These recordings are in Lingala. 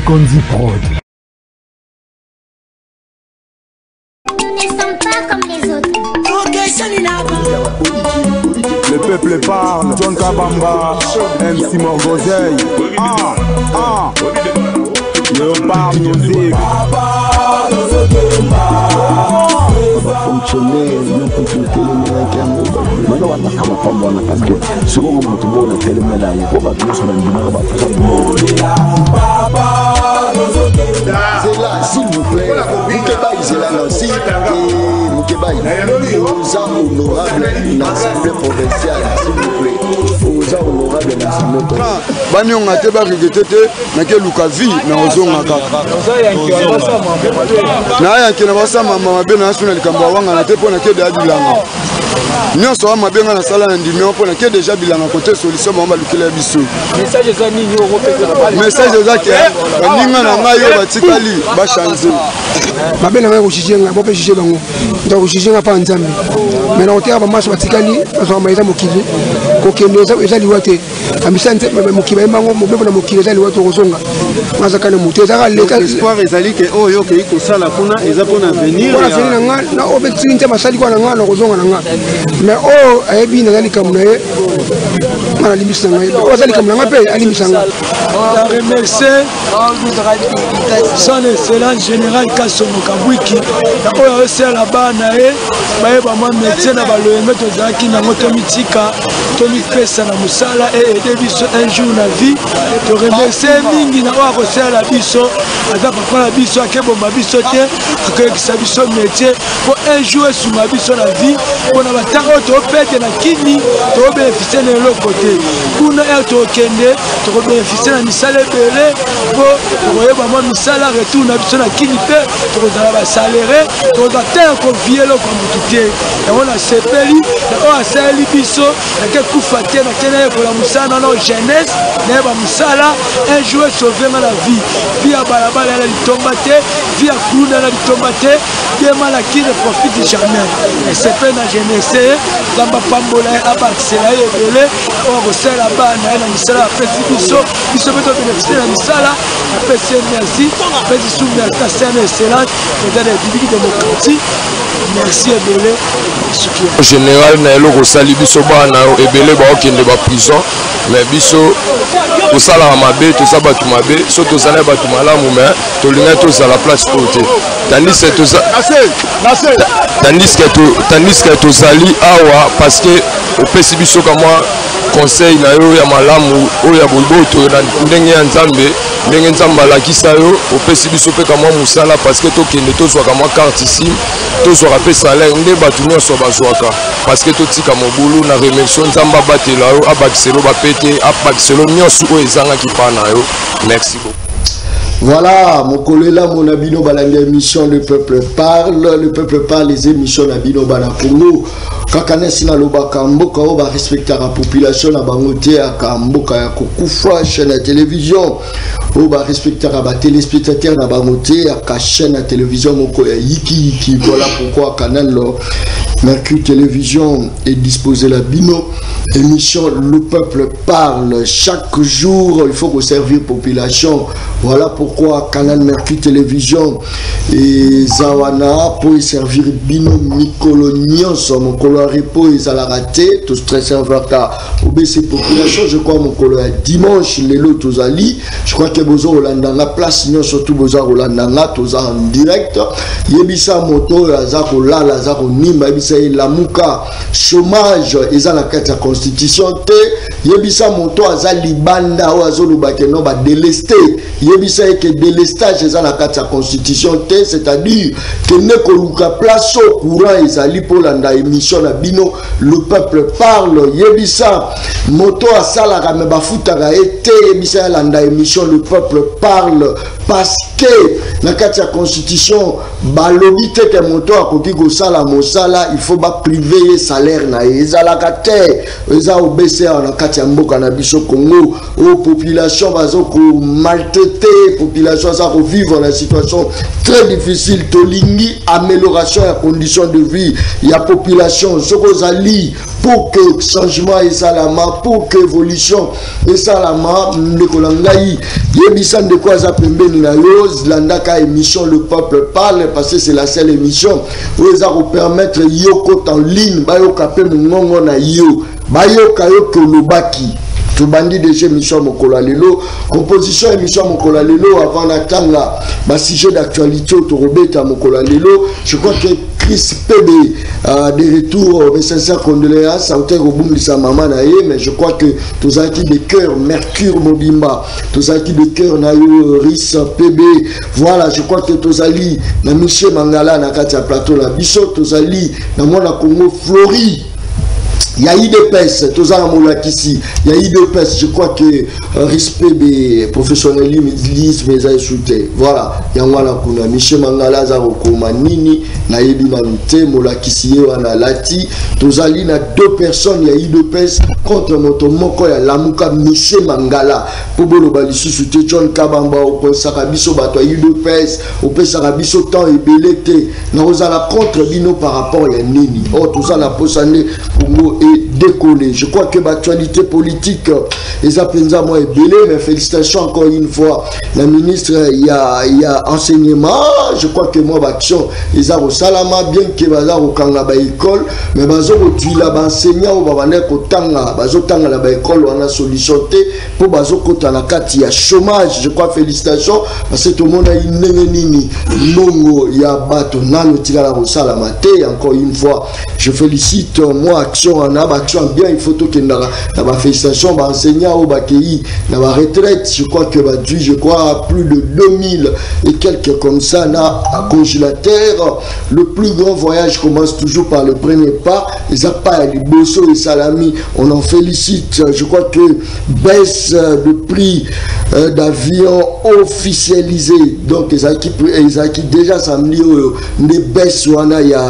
Konzi Prod. Nous ne sommes pas comme les autres. Le peuple parle, John Kabamba, MC Morgozeil. Léopard Music. Fonctionner, non fonctionner, parce que souvent on a fait le médaille, on va tous se c'est là, s'il vous plaît, Moukébaï, c'est là, s'il vous plaît, Moukébaï, aux honorables l'Assemblée provinciale, s'il vous plaît, aux honorables l'Assemblée provinciale. Bani on a été barricadé, mais que Lukavi, mais aux onaka. Na yanki na basa mama be national kamba wanga na te pona ke de adulanga. Nyonso wa mabenga na sala na ndimi on pona ke déjà bilanga côté solution mama lukile biso. Message za nini yo kopeka. Message za ke baninga na ngai yo batikali ba changer. Mabena ngai ko chijenga bo pe chije bango. Nda ko chijenga pa nzambe. Mais na hôtel ba maso batikali baso maiza mokili. Ko kende za liwate. Amisante mokiba bango mo bebo na mokili za liwate ko zonga. Mazaka na muteza ka leka espoir ezali ke oyo ke ko sala kuna eza pona venir. Pona venir nga na obeti nte masali kwa nga na ko zonga na nga. Mais oh ayebi na zali kamuna ye. Mala limisa nga. O zali kamuna nga pe alimisa nga. On remercie son excellence général Kassomo Kabwiki. Na oyo sala bana e baye ba mwa métier na baloyembe tozaki na moto mitika to mipesa na musala et aider biso un jour na vie. To remercie mingi na oyo ko sala biso aza papa na biso akebomba biso te akekisa biso métier pour un jour suma biso na vie pour na batako to pete na kini to bénéficier na l'autre côté kuna to kende to bénéficier na misala belé pour koyeba mwa misala retour na biso na kini pe to kozala ba salaire to batako convier lo comme tout et on a sepeli na o sali biso na ke kufa te na kene pour la musala na jeunesse na ba musala un jour sauver ma la vie via balabala la litomate via kuna la litomate dema la qui ne profite jamais et c'est pas na jeunesse la pambola abaxela ebele o resela bana na misala pesi biso biso beto bénéficier na misala pesi merci pesi sous merci c'est excellent et dans les bibliques démocratique merci ebele général na eloko sali biso bana ebele ba okende ba prison mais biso tosala mabe toza batu mabe so tozala batu malamu mais tolinga tozala place côté tandis que tozali awa parce que opesi biso kama conseil na yo ya malamu oyo ya boboto na ndenge ya nzambe ndenge nzambe alakisa yo opesi biso pe kama musala parce que tokende tozwa kama carte ici tozwaka pe salaire nde batu nyonso bazwaka parce que totika mobulu na remercie nzambe abatela yo abakiselo bapete abakiselo nyonso oyo ezangaki pa na yo merci beaucoup. Voilà, mon collègue là, mon abino balanga émission Le Peuple Parle, les émissions d'abino bala pour nous. Kakane sina loba kamboka oba respecter la population na bangote ya kamboka ya kokufa chaîne de télévision. Oba respecter la téléspectateur na bangote ya ka chaîne de télévision moko ya yiki. Voilà pourquoi Canal Mercure Télévision est disposé la bino émission Le Peuple Parle chaque jour. Il faut que servir population. Voilà pourquoi Canal Mercure Télévision et Zawana pour servir bino Mikolo Nyonso mon colo repo et à la raté tout stress verta obéissé population je crois mon colo dimanche les lots aux ali je crois que bozo Holanda la place non surtout bozo Holanda tous en direct yebisa moto azako la lazaro nimba yebisa la muka chômage et à la carte de constitution te yebisa moto azali banda ou azolo bakeno ba délesté yebisa que délestage et à la carte de constitution te c'est-à-dire que ne koluka place au courant ezali pour landa émission na bino Le Peuple Parle yebisa moto asala ka me bafutaka ete yebisa landa émission Le Peuple Parle parce que na kati ya constitution balobi te ke moto akoki kosala mosala il faut ba privé salaire na ezalaka te eza obese na kati ya mboka na biso Congo o population bazo ko maltraiter la population, ça revivre la situation très difficile. Tolingi, amélioration de la condition de vie. Il y a population, ce qu'on a dit, pour que changement et salama, pour que évolution et salama, Ndekolangaï, Yebisan de quoi ça peut la yose, l'andaka émission Le Peuple Parle, parce que c'est la seule émission où ils vont permettre Yoko en ligne, Bayo Kapé Mungongo na Yo, Bayo Kayo Kolobaki. Tout bandit déjà émission Mokola Lelo, composition émission Mokola Lelo avant d'attendre ma sujet d'actualité autour de Mokola Lelo. Je crois que Chris PB des retours, mes sincères condoléances, ça a été au bout de sa maman, mais je crois que tous acquis de cœur, Mercure Mobimba, tous acquis de cœur, Nayo, Riss PB, voilà, je crois que tous alliés, na Michel Mangala, na Katia Plateau, la Bissot, tous alliés, na moi, la Congo, Flori. Il y a eu des pèses, tous à Moulakissi, il y a eu des pèses, je crois que respect des professionnalisme, mais a échoué. Voilà, il y a un kuna Michel Mangala, Zarokoma, Nini, Naïbi Nanute, Moulakissi, Wana Lati, tous à na deux personnes, il y a eu deux pèses contre notre moko, il y a Lamouka Michel Mangala, pour Bolobalissu, c'était John Kabamba, au point Sarabiso, il y a eu deux pèses, au point Sarabiso, temps et belleté, nous allons contre Bino par rapport à Nini. Oh, tout ça, la posané, Congo et décoller. Je crois que l'actualité politique, les appendices est belé, mais félicitations encore une fois. La ministre, il y a enseignement. Je crois que moi, l'action, ils ont salama, bien que bazar au kanga ba école, mais bazar au tuila ba enseignant ou ba nek au tanga, bazar tanga la ba école, on a solution pour bazar kota na kati ya chômage. Je crois félicitations parce que tout le monde a une nini longo ya bato nano tira la salama te. Encore une fois, je félicite moi action en action bien, il faut que la félicitations enseignants au Bakei, la retraite, je crois que je crois plus de 2000 et quelques comme ça, là, à congélateur. Le plus grand voyage commence toujours par le premier pas. Les appareils, les bossos et salami, on en félicite. Je crois que baisse de prix d'avion officialisé. Donc, les acquis déjà samedi, des baisses, il y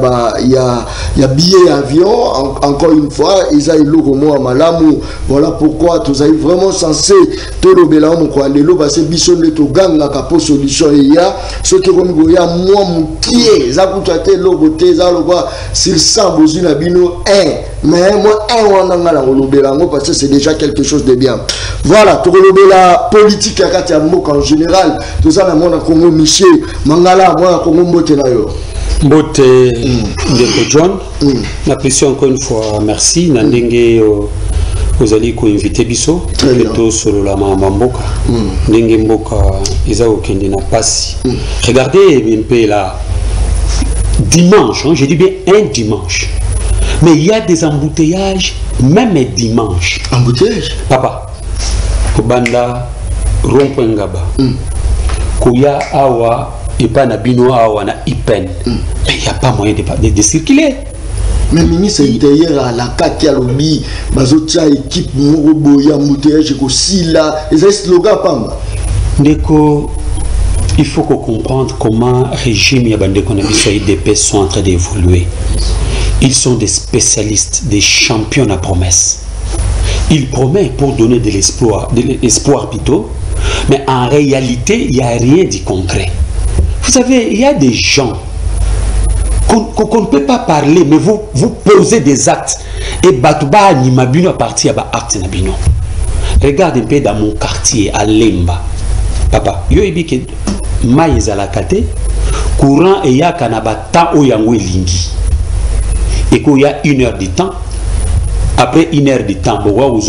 a billets avion, encore une fois, ils ont eu le malamu. Voilà pourquoi tous avez vraiment censé tout le bélan quoi les lots parce que bison de tout gang la capo solution il y a ce qui comme goya moi mon pied ça coûte à tel logo ça le quoi s'il sent besoin à bino mais moi on a la le bélan parce que c'est déjà quelque chose de bien. Voilà tout le bélan politique à Katia Mok en général tout ça la monde à Congo Michel Mangala moi à Congo Mbote na yo Mbote de John n'apprécie encore une fois merci Nandenge vous allez inviter biso plutôt sur la mamboka Ndenge mboka Isao Kende na pasi. Regardez un peu là dimanche, hein, je dis bien un dimanche, mais il y a des embouteillages même dimanche. Embouteillage papa Kobanda Rompengaba Koya awa et pas na bino awa na Ipen mais il n'y a pas moyen de circuler. Mais ministre intérieur à la CAC à l'obi, bazotia équipe Morobo ya mouteage aussi là, et c'est slogan pamba. Ndeko, il faut qu'on comprenne comment régime Yabande Konamiso et DP sont en train d'évoluer. Ils sont des spécialistes, des champions à promesse. Ils promettent pour donner de l'espoir plutôt, mais en réalité, il n'y a rien de concret. Vous savez, il y a des gens qu'on ne peut pas parler, mais vous posez des actes. Et Batouba Nimabino à partir à acte Nabino. Regarde un peu dans mon quartier, à Lemba. Papa, yo ebi ke maïs à la kate, courant et ya kanaba temps au yangwe lingi. Et qu'il y a 1 heure de temps, après 1 heure de temps,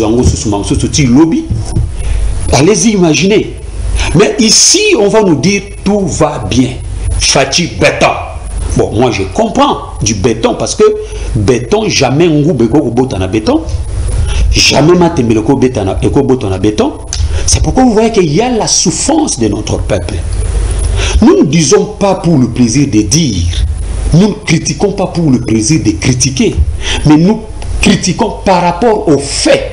lobby. Allez-y, imaginez. Mais ici, on va nous dire tout va bien. Fati béton. Bon, moi je comprends du béton parce que béton, jamais on a béton. Jamais matemiloko béton. C'est pourquoi vous voyez qu'il y a la souffrance de notre peuple. Nous ne disons pas pour le plaisir de dire. Nous ne critiquons pas pour le plaisir de critiquer. Mais nous critiquons par rapport aux faits.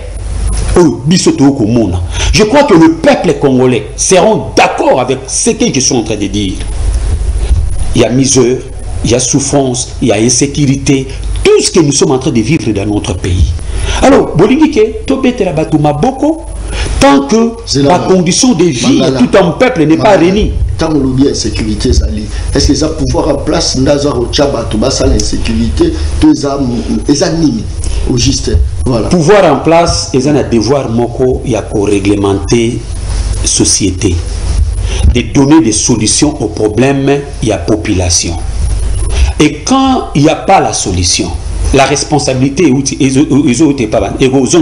Je crois que le peuple congolais seront d'accord avec ce que je suis en train de dire. Il y a misère, il y a souffrance, il y a insécurité, tout ce que nous sommes en train de vivre dans notre pays. Alors, Bolingike, Tobete la Batuma Boko, tant que la condition de vie de tout un peuple n'est pas réunie. Tant que l'oublié insécurité, est-ce que ça pouvoir en place dans au Tchaba, tout ça l'insécurité, deux animés au juste. Voilà. Pouvoir en place, ils ont un devoir moko, il y a qu'à réglementer la société, de donner des solutions aux problèmes, il y a population. Et quand il n'y a pas la solution, la responsabilité est pas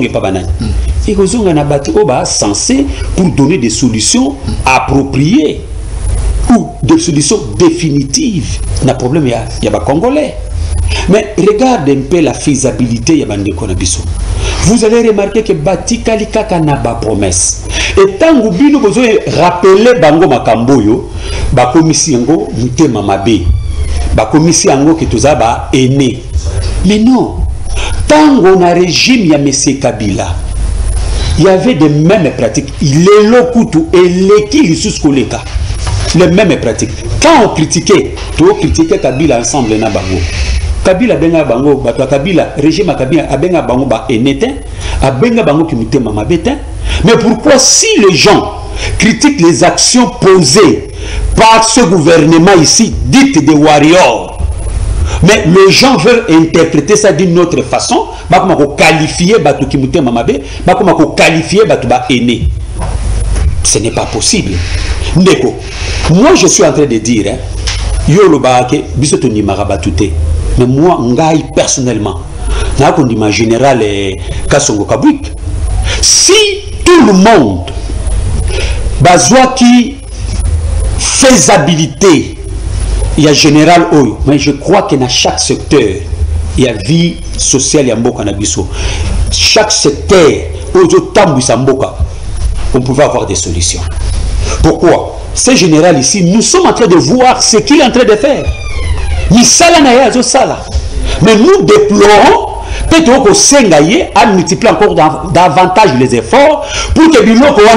censé pour donner des solutions appropriées ou des solutions définitives. Le problème, il y a des Congolais. Mais regarde un peu la faisabilité. Vous allez remarquer que Bati Kalika n'a pas promesse. Et tant que vous avez rappelé Bango Makamboyo, la commission Mutema Mabe, la commission qui est aîné. Mais non, tant qu'on a régime, il y a M. Kabila. Il y avait des mêmes pratiques. Il est le couteau et l'équipe sous Koleka. Les mêmes pratiques. Quand on critiquait, tout critiquait Kabila ensemble na bango. Kabila benga bango, bato Kabila, régime Kabila benga bango ba enete, benga bango qui muté mama bete. Mais pourquoi si les gens critiquent les actions posées par ce gouvernement ici, dites des warriors, mais les gens veulent interpréter ça d'une autre façon, bah comment qualifier bato qui muté mama be, bah comment qualifier bato ba aîné. Ce n'est pas possible. Ndeko, moi je suis en train de dire, yo lo ba ke biso to ni marabatute. Mais moi, ngai personnellement, ma général Kassongo Kabwik, si tout le monde besoin qui faisabilité, il y a général Oyo, mais je crois que dans chaque secteur, il y a vie sociale et mboka na biso. Chaque secteur, on pouvait avoir des solutions. Pourquoi? Ce général ici, nous sommes en train de voir ce qu'il est en train de faire. Mais nous déplorons peut-être que Sengaye a multiplié encore davantage les efforts pour que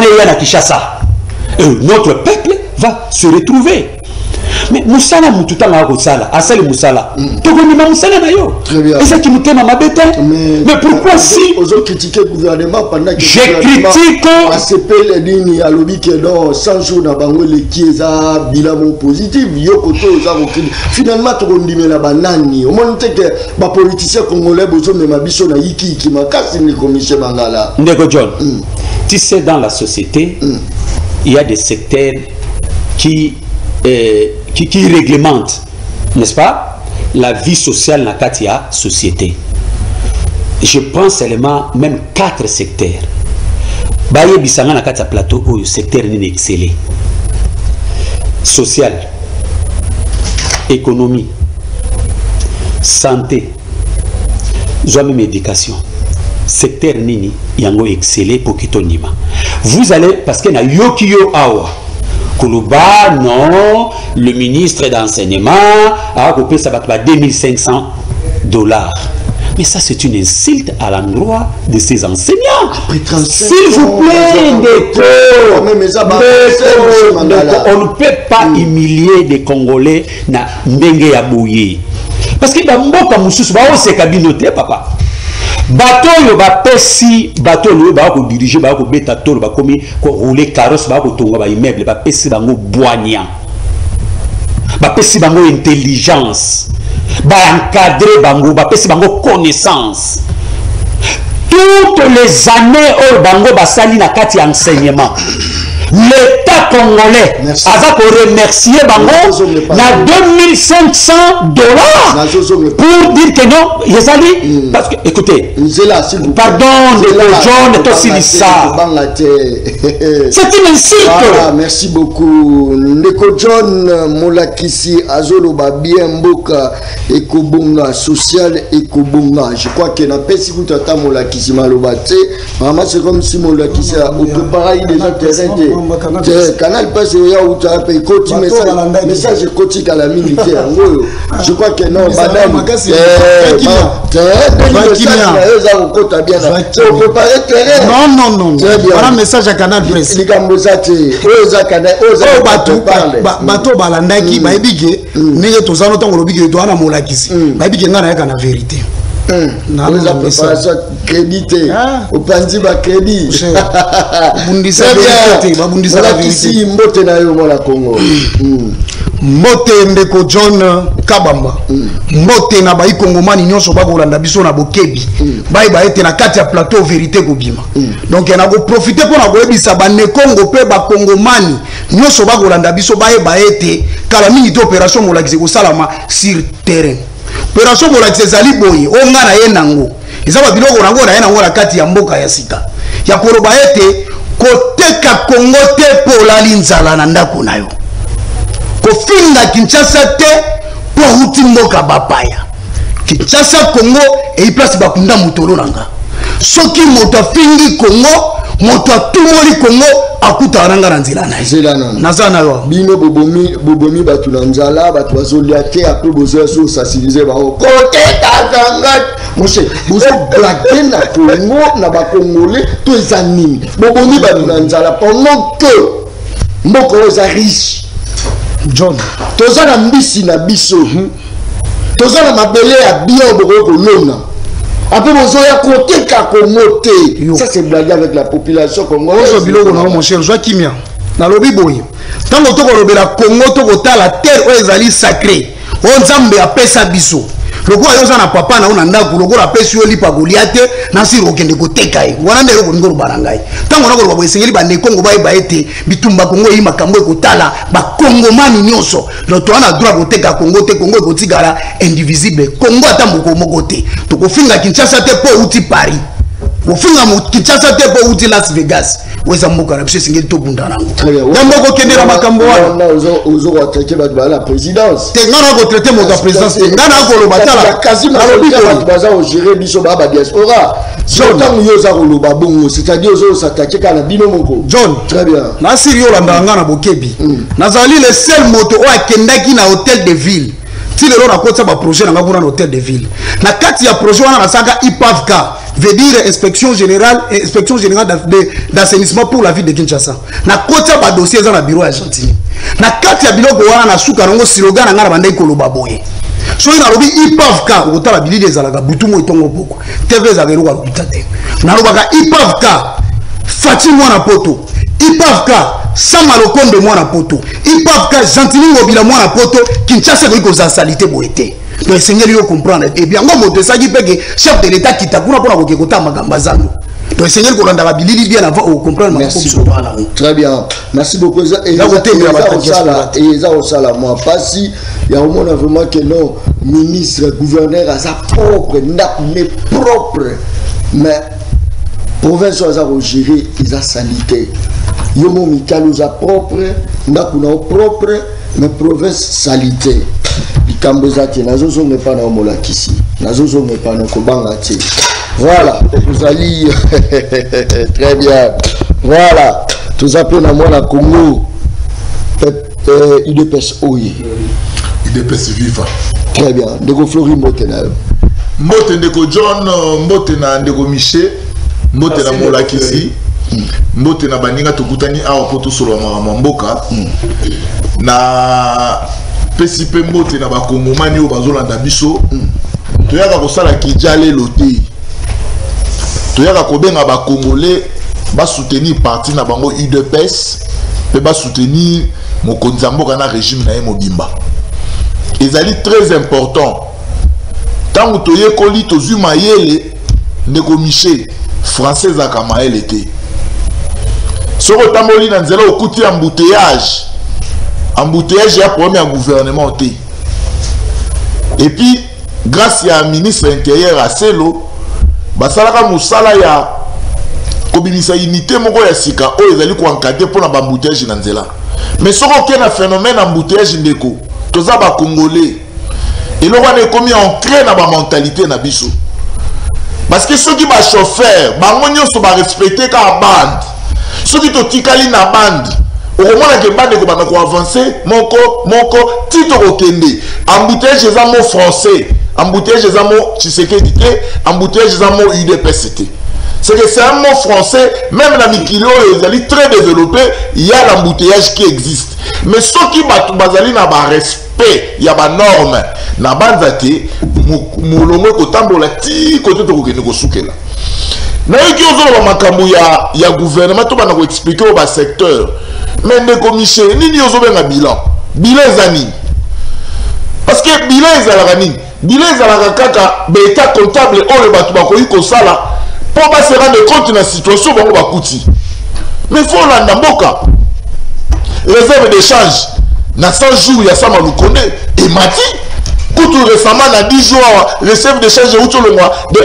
notre peuple va se retrouver. Mais Moussala Moutouta Moussala, Asel Moussala, Togonima Moussala Nayo. Et c'est qui nous t'aime ma bête. Mais pourquoi si vous critiquez le gouvernement pendant que je critique ACP les lignes à l'objet que dans 100 jours dans Bangole qui est à bilan positif, Yokoto finalement tu condamnes la banane. Au moins que les politiciens congolais besoin de ma bicho na yiki qui m'a cassé les commissions Bangala. Ndeko John, tu sais dans la société, il y a des secteurs qui réglemente, n'est-ce pas, la vie sociale dans la société. Je pense seulement même 4 secteurs. Baye bisanga na kati plateau au secteur ni excellé. Social, économie, santé, même éducation. Secteur nini yango excellé pour kitonima. Vous allez parce que na yokiyo awa Koulouba, non, le ministre d'enseignement a coupé ça va 2500 $. Mais ça, c'est une insulte à l'endroit de ces enseignants. S'il vous plaît, on ne peut pas humilier des Congolais na Ndenge ya Bouye. Parce que dans Mboka Moussous, c'est cabinoté, papa. Bateau yo ba pesi bateau yo ba ko diriger ba ko beta tolo ba komi ko rouler carrosse ba ko tonga ba immeuble ba pesi bango boignan ba pesi bango intelligence ba encadrer bango ba pesi bango connaissance toutes les années au bango ba sali na kati enseignement. L'État congolais a remercié Bango na 2500 $ pour dire que non, Yezali, parce que, écoutez, pardon, John, c'est une insulte. Voilà, merci beaucoup. Ndeko John Molakisi Azoloba bien Mboka Ekobonga social Ekobonga. Je crois que na pesi kutata Molakisi Malobate, vraiment c'est comme si Molakisi au préparer déjà terrain. Canal passe au Yaouta, côté message côté à la militaire. Je crois que non, madame. Non. Voilà message à Canal Presse. Bato balandaki baibige nenge tozano tango lobige to ana molakisi baibige ngana yaka na vérité. la préparation crédité. Au pandi ba crédit. Bundisa vérité, ba bundisa la vérité. Ici mbote na yo mona Congo. Mbote ndeko John Kabamba. Mbote na ba ikongomani nyonso ba kolanda biso na bokebi. Ba ete na kati ya plateau vérité ko bima. Donc na go profiter pour na go ebisa ba ne Congo pe ba kongomani nyonso ba kolanda biso ba ete kala mingi to opération molakise ko salama sur terrain. Opération molakise zali boye o nga na ye nango. Eza ba biloko nango na ye nango na kati ya mboka ya sika. Ya koloba ete koteka Congo te po la linzala na ndako na yo. Kofinga Kinshasa te po huti mboka bapaya. Kinshasa Congo e place bakunda mutolo nanga. Soki moto afingi Congo, moto atumoli Congo akuta nanga na nzela na nzela na. Nazana yo. Bino bobomi batu na nzala batu bazoliate après bozo so sasiliser ba côté tazanga. Moshe, bozo blaguer na Congo na ba Congolais to ezanimi. Bobomi batu na nzala pendant que mboko oza riche. John, toza na mbisi na biso. Toza na mabele ya bien boko kolona. Après bozoya koteka Congo te. Ça c'est blaguer avec la population congolaise. Ozo biloko na mon cher Joakimia. Na lobi boye. Tango to kolobela Congo to kotala terre o ezali sacré. O nzambe apesa biso. Lokola yoza na papa na una ndako lokola apesi yo lipa Goliath na siri okende koteka ye. Wana ndelo ko ngoro barangai. Tango na ko boyesengeli ba ne Congo ba ete bitumba Congo yi makambo ekotala ba Kongomani nyonso. Le to ana droit koteka Congo te Congo ekotigala indivisible. Congo atamboko moko te. To kofinga Kinshasa te po uti Paris. Kofinga Kinshasa te po uti Las Vegas. Weza mboka na biso singeli to bunda nango. Yamboko kendera makambo wana. Ozo attaquer ba la présidence. Te ngana ko traiter mo présidence te ngana ko lo batala. Quasiment ba baza o gérer biso ba diaspora. Jonathan yoza ko lo babongo, c'est-à-dire ozo s'attaquer kana bino moko. John, très bien. Na siri yo landa ngana bokebi. Nazali le seul moto o akendaki na hôtel de ville. Si le rôle a côté ba projet na ngabuna hôtel de ville. Na kati ya projet wana na saka IPAVCA veut dire inspection générale d'assainissement pour la ville de Kinshasa. Na côté ba dossier za na bureau Argentine. Na kati ya biloko wana na suka nango slogan na ngana bandai koloba boye. So ina lobi IPAVCA okotala bilili ezalaka butumo itongo poko. TV za geruka lutate. Na lobaka IPAVCA Fatima mwana poto. IPAVCA Sama Lokonde mwana poto. IPAVCA Gentili Ngobila mwana poto. Kinshasa ko za salité boete. Donc Seigneur yo comprendre et bien ngomo de ça qui peke chef de l'état qui ta kuna pona ko kota magamba zango. Donc Seigneur ko landa bilili bien avant au comprendre ma beaucoup. Très bien. Merci beaucoup. Et ça au sala moi passi il y a au monde vraiment que non ministre gouverneur à sa propre mais propre mais province a gérer les sanité. Yomo mikalo za propre ndakuna propre mais province salité. Ikambezaki nazozo mepa na omolakisi nazozo mepa na kobanga ti. Voilà, vous allez très bien. Voilà, tous appelons à moi la Congo UDPS Oye. UDPS Viva. Très bien. Ndeko Flori Mbote na yo. Mbote ndeko John, Mbote na ndeko Miché, Mbote na molakisi. Mbote na baninga tukutani awa poto solo wa mboka. Na pesipe mbote na bakongomani o bazolanda biso. Toyaka kosala kijale lote. Toyaka kobenga ba congolais ba soutenir parti na bango UDPS pe ba soutenir mokonzi mboka na régime na mobimba. Ezali très important. Tant que toye koli tozu mayele ndeko Miché français za kamaele te. Soko tamboli na nzela okuti embouteillage. Embouteillage ya premier gouvernement te. Et puis grâce à ministre intérieur à Selo basalaka musala ya kobimisa unité moko ya sika o ezali ko encadrer pour na embouteillage na nzela. Mais soko ke na phénomène embouteillage ndeko toza ba congolais et lo wana ekomi ancré na ba mentalité na biso. Parce que ceux qui ba chauffeur bango nyonso ba respecter ka bande. Ceux qui to tikali na bande au moment que bande ko bana ko avancer moko tito ko kende embouteillage eza mot français. Embouteillage des amours Tshisekedi, embouteillage des amours UDPS. C'est que c'est un mot français, même la Mikilo est très développé, il y a l'embouteillage qui existe. Mais ceux qui battent bazali na ba respect, il y a ba norme. na banza te molongo kotambola ti kote tokokende kosukela nayoki ozoloba makambo ya gouvernement to bana koexplike o basecteur mais ndeko Michel nini ozobenga bilan eza nini parce que bilan ezalaka nini bilan ezalaka kaka baétat comptable oyo bato bakoki kosala mpo base rendre compte na situation bango bakuti mais fo olanda mboka réserve d'échange na 100 jours ya Sama Lukonde emati kutu récemment na 10 jours réserve d'échange euti olongwa de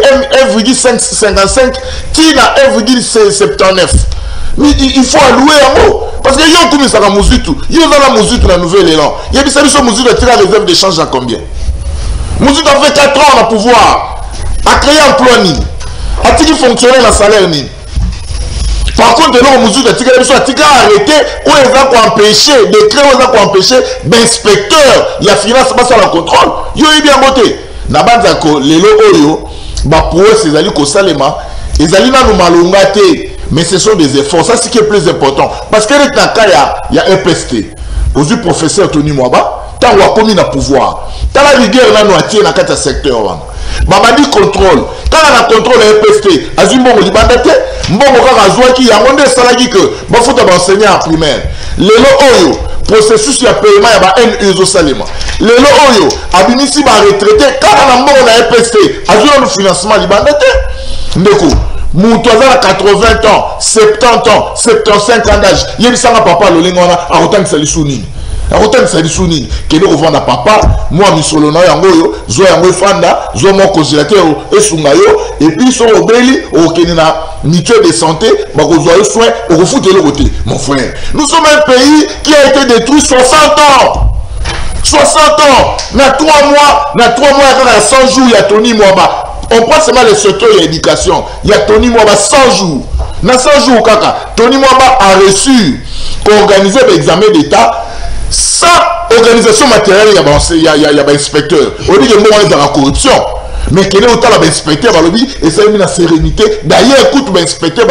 1,55 tina 1,79 mais il faut allouer yango parce que yo okumisaka mozitu yo oza na mozitu na nouvel élan yebisa biso mozitu atika réserve d'échange à combien mozitu a fait 4 ans na pouvoir a créé emploi nini atiki fonctionner na salaire nini. Par contre, nous avons arrêté où ils ont empêché, décret où ils ont empêché d'inspecteur, il y a finance, pas ça le contrôle. Ils ont bien voté. Nabanzako, les loyo, pour eux, c'est ali kosalema, ils allaient nous malongate, mais ce sont des efforts. Ça, c'est ce qui est plus important. Parce que il y a EPST. Aujourd'hui, professeur Tony Mwaba, tant qu'on a commis le pouvoir, tant la rigueur là, nous attire dans le secteur. Babadi contrôle. Quand on a contrôle EPST, Azimbo Libandate, Mbongo Karazouaki, Yamonde Salagi que Bafuta enseignant en primaire. Lelo Oyo, processus de paiement, il y a un uso salima. Lelo Oyo, Abinisi va retraiter, quand on a Mbongo na EPST, Azimbo le financement Libandate. Ndeko, Moutouazan a 80 ans, 70 ans, 75 ans d'âge, Yebisanga papa Lolingona, a autant que Salisouni. Autant ça dit souni que nous revendons à papa moi misolo na yango yo zo yango fanda zo mon congélateur et sungayo et puis son obeli au kenina mutuelle de santé ba ko zo soin au refoute le côté mon frère nous sommes un pays qui a été détruit 60 ans 60 ans na 3 mois à 100 jours il y a Tony Mwaba on prend seulement le secteur de l'éducation il y a Tony Mwaba 100 jours na 100 jours kaka Tony Mwaba a reçu organiser l'examen d'état sans organisation matérielle, il y a un inspecteur. On dit que moi, on est dans la corruption. Mais qu'il y a autant d'inspecteurs, et ça a la sérénité. D'ailleurs, écoute, l'inspecteur,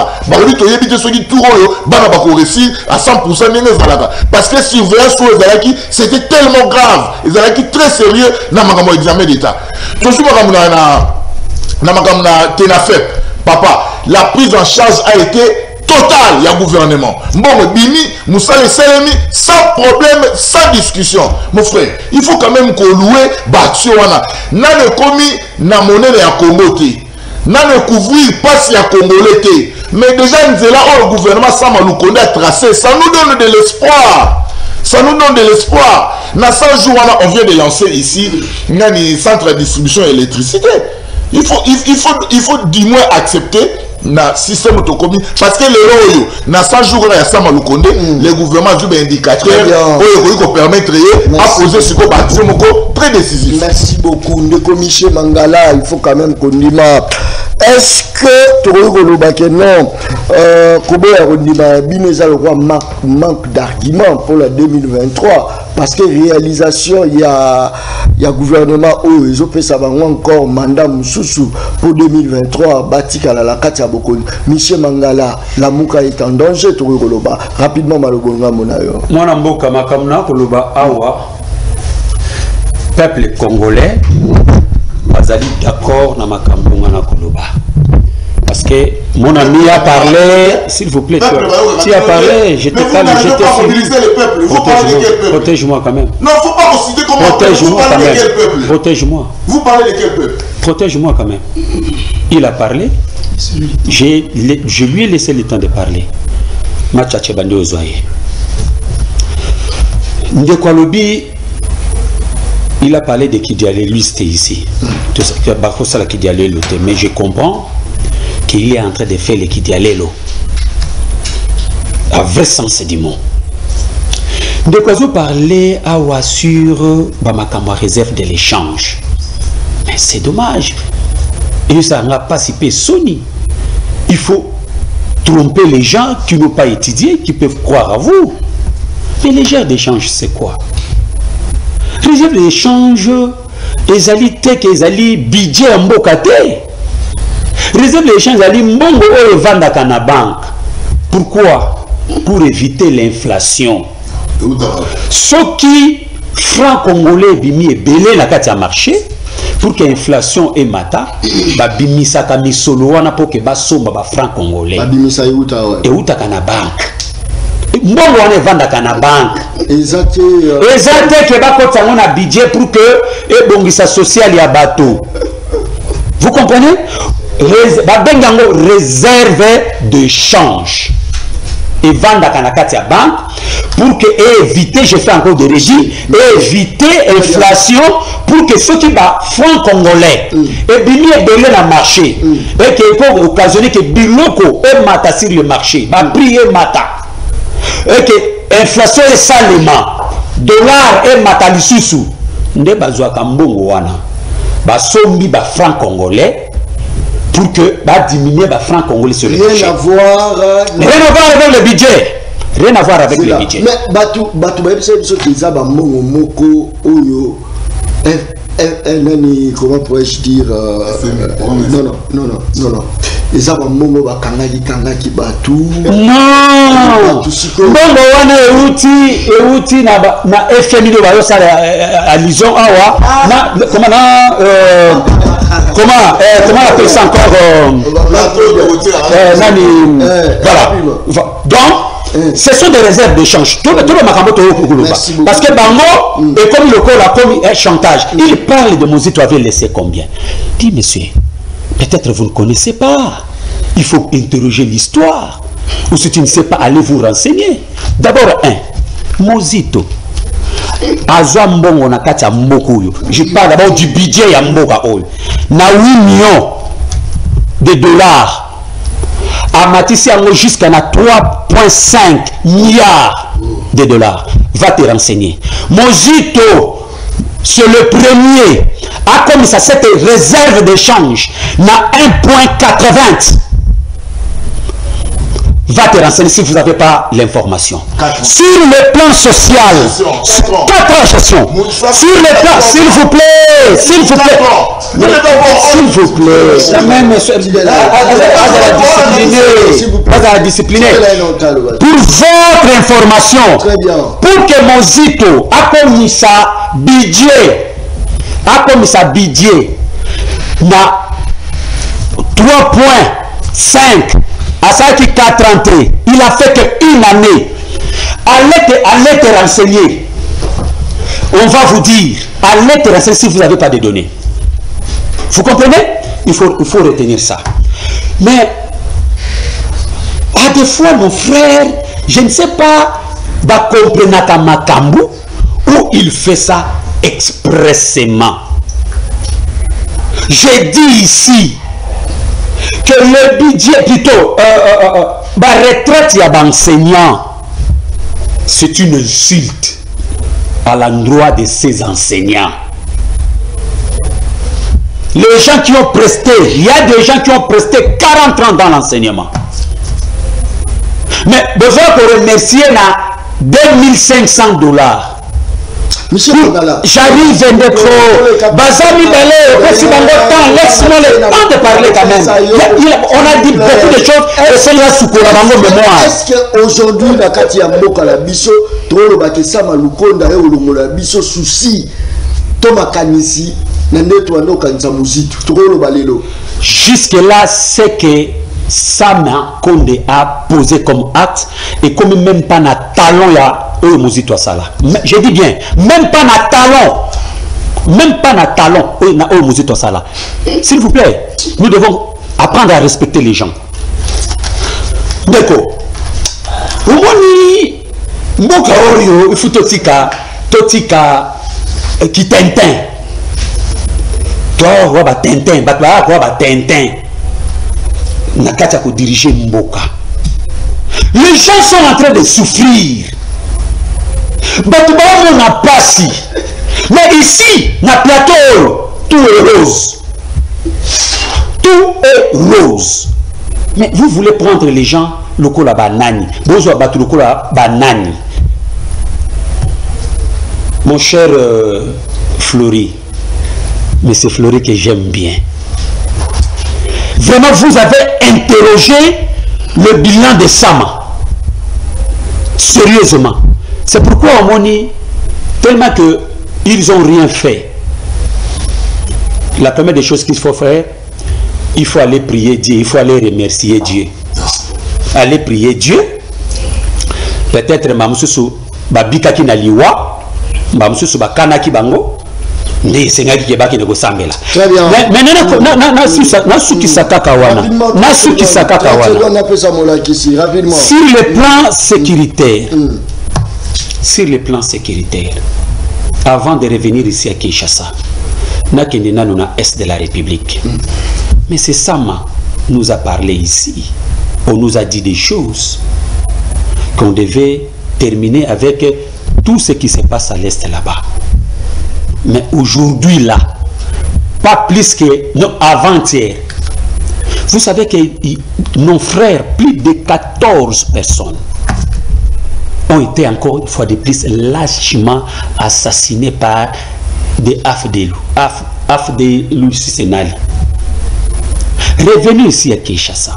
à 100%, parce que surveillance sur les Zalaki, c'était tellement grave. Les Zalaki très sérieux dans l'examen d'État. Papa, la prise en charge a été total, il y a gouvernement. Bon, Bimi, Moussa et Selemi, sans problème, sans discussion. Mon frère, il faut quand même qu'on loue Batsuana. N'a le commis, n'a monnaie à Congo. N'a le couvrir, passe à Congolais. Mais déjà, nous là, le gouvernement Sama Lukonde a tracé. Ça nous donne de l'espoir. Ça nous donne de l'espoir. Dans 100 jours, on vient de lancer ici un centre de distribution d'électricité. Il faut du moins accepter na système autocommune parce que les loyaux na 100 jours là Sama Lukonde les gouvernements ont des indicateurs qui permettre à poser ce qu'on bâtit très décisif. Merci beaucoup Ndeko Michel Mangala, il faut quand même qu'on dise est-ce que tu regardes non Kobo a redit Bineza le roi manque d'arguments pour la 2023 parce que réalisation il y a gouvernement où ils ont fait ça encore mandat Moussoussou pour 2023 bâti à la carte à Bokon. Michel Mangala la mouka est en danger tu regardes rapidement Malogonga Monayo. Moi Namboka Makamna Koloba Awa peuple congolais bazali d'accord na Makambonga na Koloba. Parce que mon ami a parlé, s'il vous plaît, tu as parlé, je te parle, je te suis. Protège-moi quand même. Non, il ne faut pas considérer comment protège-moi quand même. Protège-moi. Vous parlez de quel peuple? Protège-moi quand même. Il a parlé, je lui ai laissé le temps de parler. Machache Bande Ozoye. Ndekwalobi, il a parlé de Kidialé, lui c'était ici. Tout ça, Bakosala Kidialé, mais je comprends qu'il est en train de faire le Kidialelo. À vrai sens du mot. De quoi vous parlez à sur Bamakama réserve de l'échange. Mais c'est dommage. Et ça n'a pas si peu Sony. Il faut tromper les gens qui n'ont pas étudié, qui peuvent croire à vous. Mais les réserves d'échange, c'est quoi? Les réserves d'échange, ils allaient tek, ils allaient budget en bokate. Réserve d'échange, ali mbongo oyo evandaka na banque. Pourquoi? Pour éviter l'inflation. Ceux qui franc congolais bimi ebele na kati ya marché pour que inflation et mata babimisa ka misolo wana pour que basomba ba franc congolais babimisa eutaka na banque mbongo wana evandaka na banque eza te ke bakota yango na budget pour que ebongisa social ya bato. Vous comprenez? Babenga yango réserve de change evandaka na kati ya banque pour que éviter, je fais encore de régie, éviter inflation pour que ceux qui ba franc congolais et bimi ebele na marché et que peut occasionner que biloko et mata sur le marché ba prix et mata et que inflation est salema dollar et mata lisusu nde bazwaka mbongo wana basombi ba franc congolais pour que ba diminuer ba franc congolais sur le marché. Rien à voir avec le budget. Rien à voir avec le budget. Mais batu baebisa qui za ba mbongo moko oyo nani, comment pourrais-je dire non les abamongo bakangaki batu non mbongo wana euti na FMI de bayo sala allusion awa na comment on appelle ça encore nani voilà donc ce sont des réserves d'échange. Tout le parce que Bango est comme le corps, comme un chantage. Il parle de Mozito avait laissé combien? Dis monsieur, peut-être vous ne connaissez pas. Il faut interroger l'histoire. Ou si tu ne sais pas, allez vous renseigner. D'abord, Mozito. Azambongo na katia mboko. Je parle d'abord du budget ya mboka oyo. Na 8 millions de dollars. Amatisi yango jusqu'à 3,5 milliards de dollars. Va te renseigner. Mozito, c'est le premier, a comme ça cette réserve d'échange na 1,80. Va te renseigner si vous n'avez pas l'information. Sur le plan social, 4 ans gestion. Sur le plan, s'il vous plaît, s'il vous plaît, quand même, discipliné. Pour votre information, pour que Mozito a commis sa budget, na 3,5 à ça qui 4 entrées, il a fait qu'une année. Allez te renseigner. On va vous dire, allez te renseigner si vous n'avez pas de données. Vous comprenez? Il faut retenir ça. Mais à des fois, mon frère, je ne sais pas, Bakomprenata Makambu, où il fait ça expressément. J'ai dit ici que le budget, plutôt, la retraite y a d'enseignants, c'est une insulte à l'endroit de ces enseignants. Les gens qui ont presté, il y a des gens qui ont presté 40 ans dans l'enseignement. Mais besoin de remercier na 2500 dollars. J'arrive d'être Bazami Belé, laisse-moi le temps de parler quand même. On a dit beaucoup de choses et c'est là sous la mémoire. Est-ce qu'aujourd'hui, la Katia Mboka la biso, Tolo Bakesama Lukonda et Olomola biso souci, Thomas Kanisi, Nendeto Kanisa Muzito, Tolo Balelo. Jusque-là, c'est que Sama Konde a posé comme acte et comme même pas na talon ya Muzito Sala. Je dis bien, même pas na talon na Muzito Sala. S'il vous plaît, nous devons apprendre à respecter les gens. D'accord. Omoni mboka oyo ifu totika ki Tintin. Toi ba Tintin, ba Tintin. Nakata ko diriger mboka. Les gens sont en train de souffrir. Batouba n'a pas si. Mais ici, na plateau, tout est rose. Tout est rose. Mais vous voulez prendre les gens lokola banani. Bozo batu lokola banani. Mon cher Fleury, mais c'est Fleury que j'aime bien. Vraiment, vous avez interrogé le bilan de Sama. Sérieusement. C'est pourquoi on m'a dit, tellement que ils n'ont rien fait. La première des choses qu'il faut faire, il faut aller prier Dieu, il faut aller remercier Dieu. Aller prier Dieu. Peut-être Mamsusu babika ki na liwa, Mamsusu bakana ki bango, ndi sengaki ke baki nego sambela. Très bien. Mais na suki sakaka wana. Na suki sakaka wana. On appelle ça molakisi rapidement. Sur le plan sécuritaire. Sur le plan sécuritaire. Avant de revenir ici à Kinshasa, Nakendena nous na Est de la République. Mais c'est Sama nous a parlé ici. On nous a dit des choses qu'on devait terminer avec tout ce qui se passe à l'Est là-bas. Mais aujourd'hui là, pas plus que non, avant-hier, vous savez que nos frères, plus de 14 personnes, ont été encore une fois de plus lâchement assassinés par des AFDLU Sénali. Revenez ici à Kinshasa.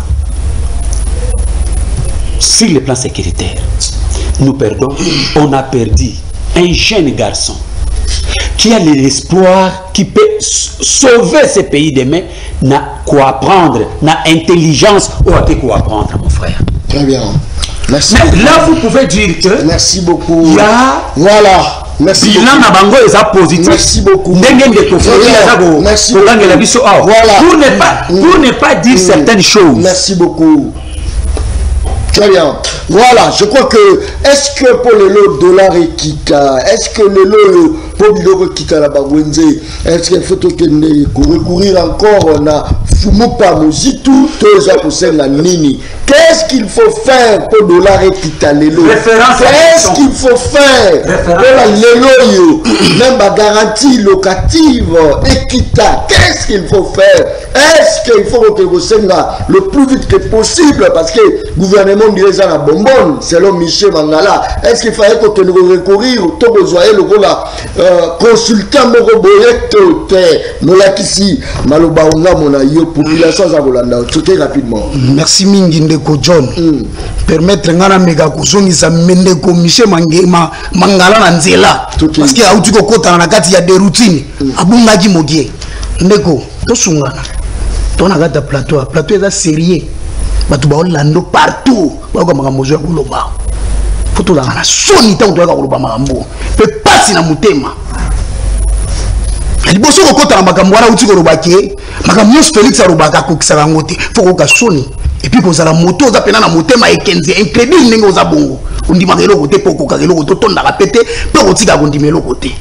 Sur le plan sécuritaire, nous perdons, on a perdu un jeune garçon qui a l'espoir, qui peut sauver ce pays demain, n'a quoi apprendre, n'a intelligence, ou à quoi apprendre, mon frère. Très bien. Merci. Mais là, vous pouvez dire que... Merci beaucoup. Il y a... Voilà. Merci bilan na bango est positif. Merci beaucoup. Merci beaucoup. Voilà. Pour ne pas dire certaines choses. Merci beaucoup. Très bien. Voilà, je crois que, est-ce que pour le lot dollar et kita, est-ce que le lot pour le kita la bagwenze, est-ce qu'il faut recourir encore na fumupa muzitu, toza kusenga nini? Qu'est-ce qu'il faut faire pour dollar et kita le lot? Qu'est-ce qu'il faut faire pour le lot? Même la garantie locative et kita, qu'est-ce qu'il faut faire? Est-ce qu'il faut que vous senga le plus vite que possible parce que le gouvernement dirait ça la bonbonne, selon Michel Mangala. Est-ce qu'il fallait que nous recourir au taux besoin le rôle consultant population rapidement. Merci mingi ndeko John. Permettre ngana mega kuzongisa mendeko Michel Mangala na nzela parce que auti ko kota na kati ya de routine abunga ki mogie ndeko to sungana to na kata plateau est sérieux batu ba Orlando partout ba ko makambo zo kuloba foto la na soni ta to ka kuloba makambo pe pasi na mutema liboso ko kota na makambo wana uti ko robake makambo Félix arobaka ko kisaka ngote foko ka soni et puis ko zala moto za pena na mutema ekenze incrédible ningo za bongo undima kelo kote poko ka kelo to tonda ka pete pe ko tika ko ndimelo kote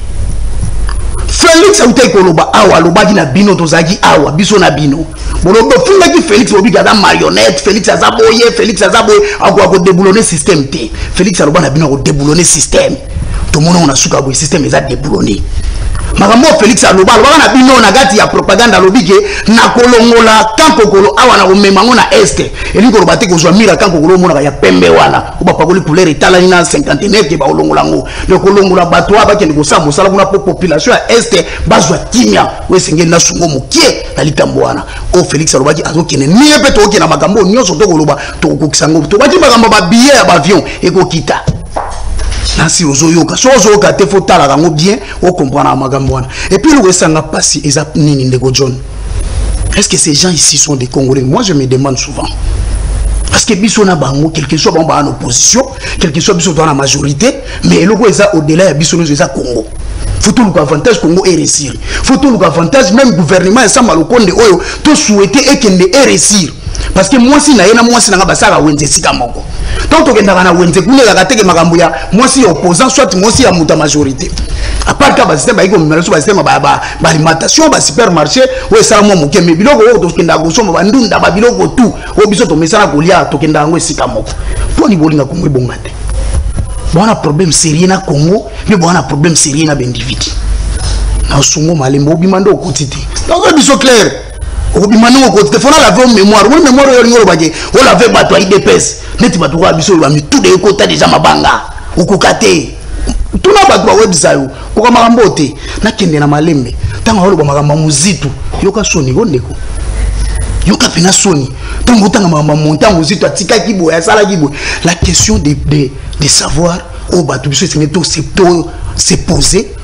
Félix a été koloba awa lobaki na bino tozaki awa biso na bino bolobo funga ki Félix obi gada marionnette Félix azaboye akwa ko déboulonner système té Félix aloba na bino ko déboulonner système to mona on a suka bo système eza déboulonner makambo Félix aloba na bino na gati ya propagande lobike na kolongola kankokolo awa na komema ngo na este elingo lobate ko zwa mira kankokolo mona ya pembe wana oba pakoli couleur etala na 59 ke ba olongola ngo le kolongola bato aba ke ko sambo sala kuna population ya este bazwa timia wesenge na sungo mokie na likambo wana o Félix alobaki azokene niye pe to okena makambo nyonso to koloba to kokisango to bati makambo ba billet ya avion ekokita nasi ozoyoka so ozoyoka te faut tala kango bien o comprendre makambo wana et puis le sanga pasi eza nini ndeko John. Est-ce que ces gens ici sont des Congolais? Moi je me demande souvent parce que biso na bango quelque soit bon en opposition quelque soit biso dans la majorité mais le eza au-delà ya biso nous eza Congo. Faut tout l'avantage Congo est réussir. Faut tout l'avantage même gouvernement et ça malokonde oyo to souhaiter et kende est réussir. Parce que moi si na yena moi si na basaka wenze sika moko. Donc to kenda na wenze kune la kateke makambo ya moi si opposant soit moi si ya muta majorité. À part ka ba système ba iko melo so ba système ba alimentation ba supermarché o sala mo moke me biloko o to kenda go so ba ndunda ba biloko tout o biso to mesana kolia to kenda ngo sika moko. Poni bolinga Congo ebongate. Bon, on a un problème sérieux na Congo, mais bon, on a un problème sérieux na l'individu. Na sungo malembo bimando okotite. Donc ça biso clair. Obimando okotite fona laver mémoire. Mon mémoire yo ngolo baje. O laver bato IDPS. Neti bato wa biso ba mi tout de kota déjà mabanga. Okokate. Tout na bato wa website yo. Ko ka makambo te. Na kende na malembe. Tanga holo ba makambo muzitu. Yoka soni gondeko. Yoka pena soni. Tango tanga makambo monta muzitu atika kibo ya sala kibo. La question de savoir au batubiso c'est poser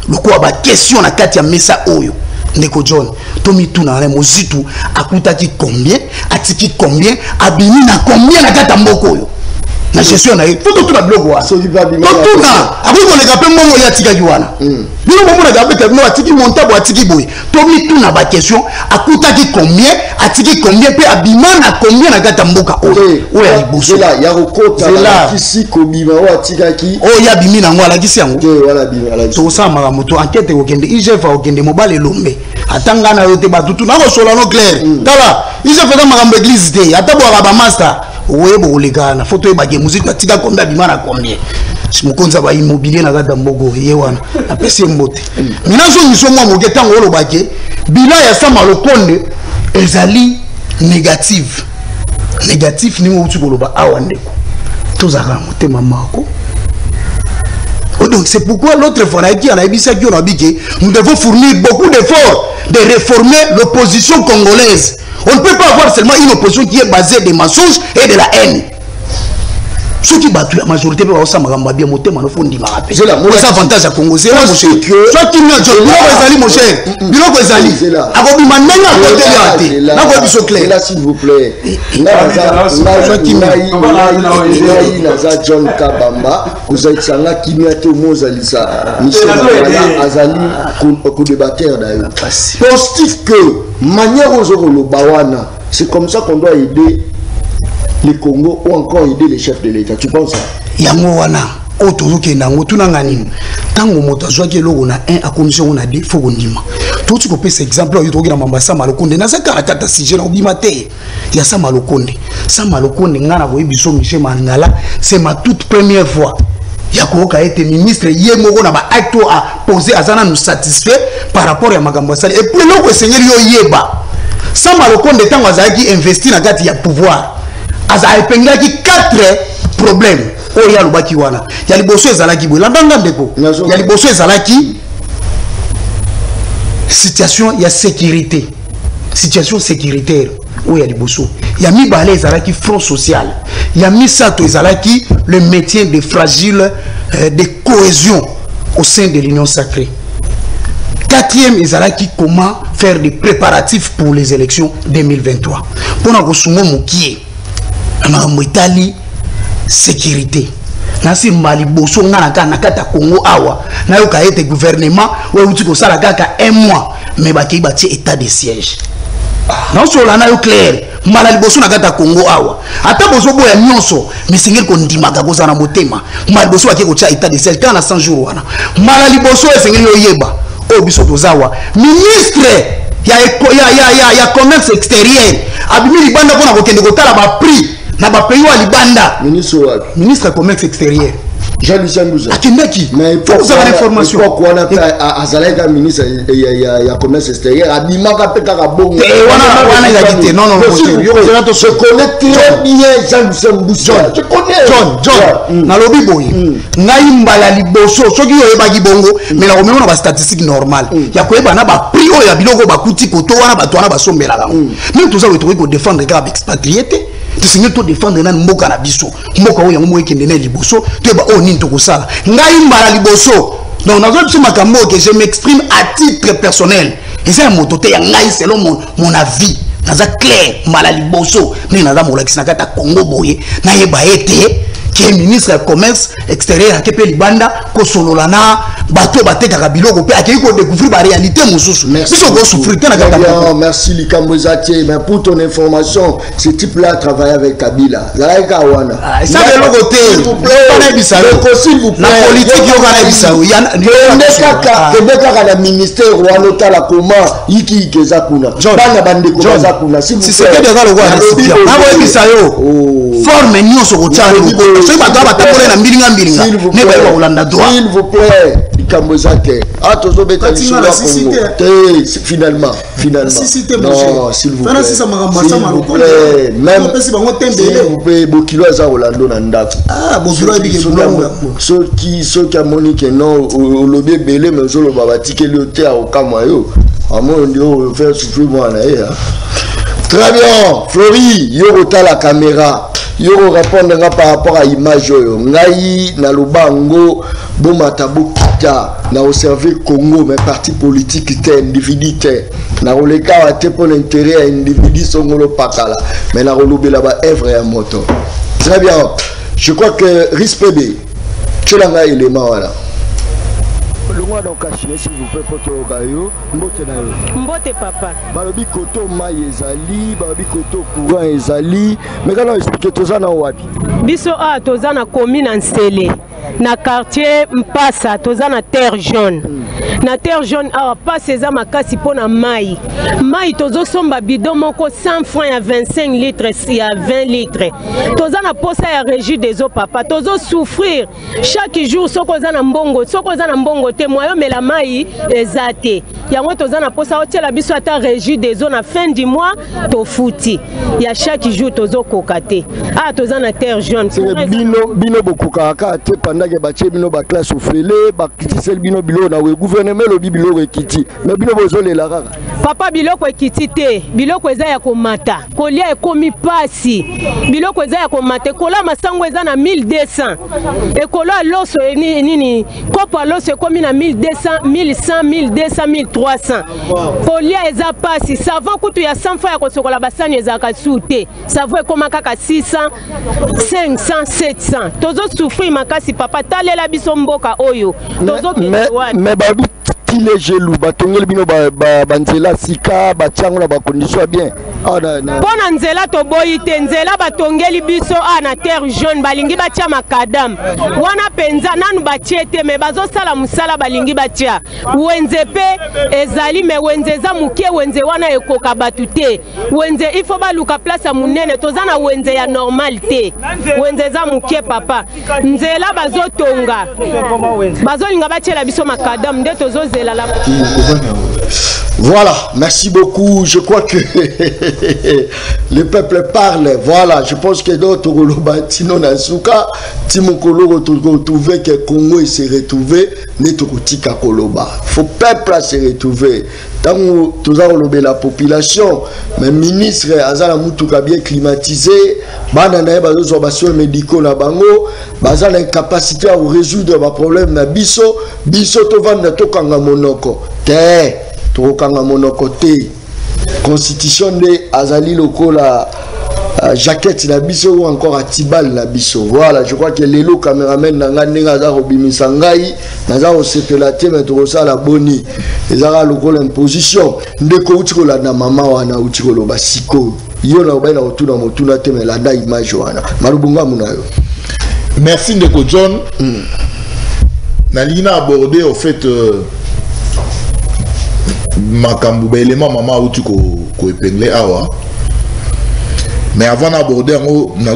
lokola ba question na kati ya mesa oyo ndeko John tomi tuna na mozitu akutaki combien atiki combien abimi na combien na kata mboko oyo na gestion na ye foto tuna blogo wa totuna akoko leka pe mbongo ya tika kiwana bino bomo na gabeta bino atiki montabo atiki boy tomi tuna ba question akutaki combien atiki combien pe abima na combien na kata mboka oyo oya liboso la ya kokota la kisi ko bima o atika ki o ya bimi na ngwala kisi yango te wala bima la to sa maka moto enquête okende IGF okende mobile lombe atanga na yote batutu na ko sola no clair tala IGF da makambo église te atabo ba master webo ulikana foto ebake muziki atika kombe bimana combien simukonza ba immobilier na kata mbogo yewana apesi mbote minazo miso mwa moketa ngolo bake bila ya sama lokonde ezali négative ni uti koloba awa ndeko tozaka motema mako. Donc c'est pourquoi l'autre fois nous devons fournir beaucoup d'efforts de réformer l'opposition congolaise. On ne peut pas avoir seulement une opposition qui est basée des mensonges et de la haine. Ceux qui battent la majorité peuvent avoir ça, bien monter, mais il faut marapé. C'est l'avantage à Congo. C'est là, mon cher. Soit qui n'a pas mon cher. Biloko Ezali. Agobi manenga côté là. Là, vous êtes clair. Là, s'il vous plaît. Naza John Kabamba. Vous êtes là qui n'a été Mozalisa. Michel Azali, co-débatteur d'ailleurs. Pense-t-il que manière aux Bawana, c'est comme ça qu'on doit aider les Congo ou encore aider les chefs de l'État? Tu penses ça? Yango wana otozuke nango tunanga nini tango moto azwaki eloko na 1 a commission on a dit faut kondima toti ko pesa exemple oyo toki na mambasa malokonde na saka kata sujet na obima te ya sa malokonde ngana ko biso Michel Mangala c'est ma toute première fois ya koka été ministre yemoko na ba acte a poser azana nous satisfait par rapport à makambo sali et puis loko seigneur yo yeba sa malokonde tango azaki investir na kati ya pouvoir aza epengaki 4 problèmes o ya lubaki wana ya liboso ezalaki bo landanga ndeko ya liboso ezalaki situation ya sécurité situation sécuritaire o ya liboso ya mibale ezalaki front social ya misato ezalaki le maintien des fragiles de cohésion au sein de l'union sacrée. 4e ezalaki comment faire des préparatifs pour les élections 2023 pona ko sungo mukie na Italie sécurité nasi mali boso ngana kana kata Congo awa na yo ka ete gouvernement we uti ko sala kaka 1 mois mais baki bati état de siège non solo na yo clair mala boso na kata Congo awa ata boso boya nyonso misingel ko ndimaka ko zana motema mali boso baki ko cha état de siège kana 100 jours wana mala boso esengeli yo yeba o biso tozawa ministre ya commerce extérieur abimi libanda pona ko kende ko tala ba prix na ba pays wa libanda ministre commerce extérieur Jean-Lucien Mbouza akendaki mais vous avez l'information pourquoi on a azalaka ministre ya commerce extérieur abimaka peka ka bongo wana ya kité non je connais très bien Jean-Lucien Mbouza je connais John na lobi boy ngai mbala liboso soki yo ebaki bongo mais na komema na ba statistique normale ya koyeba na ba prix oyo ya biloko bakuti koto wana bato wana basombela ka même tout ça we ko défendre ka expatrié tu signes tout défendre nan mboka na biso mboka oyo yango moyekende na liboso to ba o nini to kosala ngai mbala liboso donc nazo biso makambo que je m'exprime à titre personnel et c'est un moto te ya ngai selon mon avis naza clair mbala liboso ni naza molakisi na kata Congo boye na yeba ete que ministre du commerce extérieur a kepe libanda ko sololana bato batekaka biloko pe akei ko découvrir la réalité mosusu biso ko souffrir te na kata merci Likambozati mais pour ton information ce type là travaille avec Kabila zaika wana ça de l'autre côté pas bisalo s'il vous plaît la politique yo kana bisalo ya ndeka la ministère wana tala comment yiki keza kuna bana bande ko za kuna s'il vous plaît si c'est que déjà le roi récipient na ko bisalo forme nyoso ko tala ko so bato batabole na mbilinga ne ba yo ulanda droit s'il vous plaît Likambozati tozo beta lisula Congo finalement non s'il vous plaît même s'il vous plaît bokilo za Orlando na ndako bokilo ebike bulongo soki amoni ke non olobi belé mais zo lo babatikeli ote a okamwa yo amondi o faire souffrir moi na très bien Flori yo ota la caméra Yo répondre par rapport à l'image. Ngai na lubango bomata bokita na observer Congo mais parti politique te individu te na roleka wa te pour l'intérêt à individu songolo pakala mais na rolobé là-bas œuvre à moto. Très bien. Je crois que Rispebe tu l'as un élément voilà. Le mois donc s'il vous plaît pour toi gayo mbote na yo. Mbote papa. Balobi koto mai ezali, balobi koto courant ezali, mais quand on explique tout ça na wapi. Biso a toza na commune Nsele. Na quartier Mpasa toza na terre jaune. Na terre jaune awa passe eza makasi pona mai. Mai tozo somba bidon moko 100 francs ya 25 litres ya 20 litres. Toza na posa ya régie des eaux papa. Tozo souffrir chaque jour soko za na mbongo, soko za na mbongo te moyo mela mai ezate. Yango toza na posa otela biso ata régie des eaux na fin du mois to futi. Ya chaque jour tozo kokate. Ah toza na terre jaune. Bino bokuka ka te pendant que bache bino ba classe ofrele ba kiti sel bino bilo na we gouvernement lo bibilo ekiti mais bino bozole la kaka papa biloko ekiti te biloko eza ya komata kolia ekomi pasi biloko eza ya komata kola masango eza na 1200 ekola loso nini kopa loso ekomi na 1200 1100 1200 1300 kolia eza pasi savon kutu ya 100 francs ya kosokola basani eza ka sute savon ekoma kaka 600 500 700 tozo souffrir makasi papa talela biso mboka oyo tozo mais babi tile gelou batongeli bino banzela sika batiango na ba condition bien pona nzela to boyi te nzela batongeli biso na terre jaune balingi batia makadam wana penza nanu batie te me bazosala musala balingi batia wenze pe ezali me wenze eza mukie wenze wana ekoka batu te wenze ifo baluka place munene toza na wenze ya normal te wenze eza mukie papa nzela bazotonga bazolinga batiela biso makadam nde tozozela la. Voilà, merci beaucoup. Je crois que le peuple parle. Voilà, je pense que d'autres Tino Nasuka, Timokolo retrouver que Congo s'est retrouvé, Netokotika Koloba. Faut peuple se retrouver. Tant que tous la population, mais ministre Azala Mutuka bien climatisé, banana bazo basio médicaux na bango, bazana capacité à résoudre ma problème na biso to vanda to kanga monoko. Te tokanga monoko te. Constitution de Azali lokola jaquette la biso ou encore à Tibal la biso. Voilà, je crois que les lots caméramen nanga nenga za robimisa ngai naza osetelate mais to ça la boni. Ezara lokola imposition ndeko utiko la na mama wana utiko lo basiko. Yo na obana otuna motuna te mais la da image wana. Marubunga munayo. Merci ndeko John. Nalina abordé au fait makambu ba élément mama utiko ko épingler awa. Mais avant d'aborder un mot, parce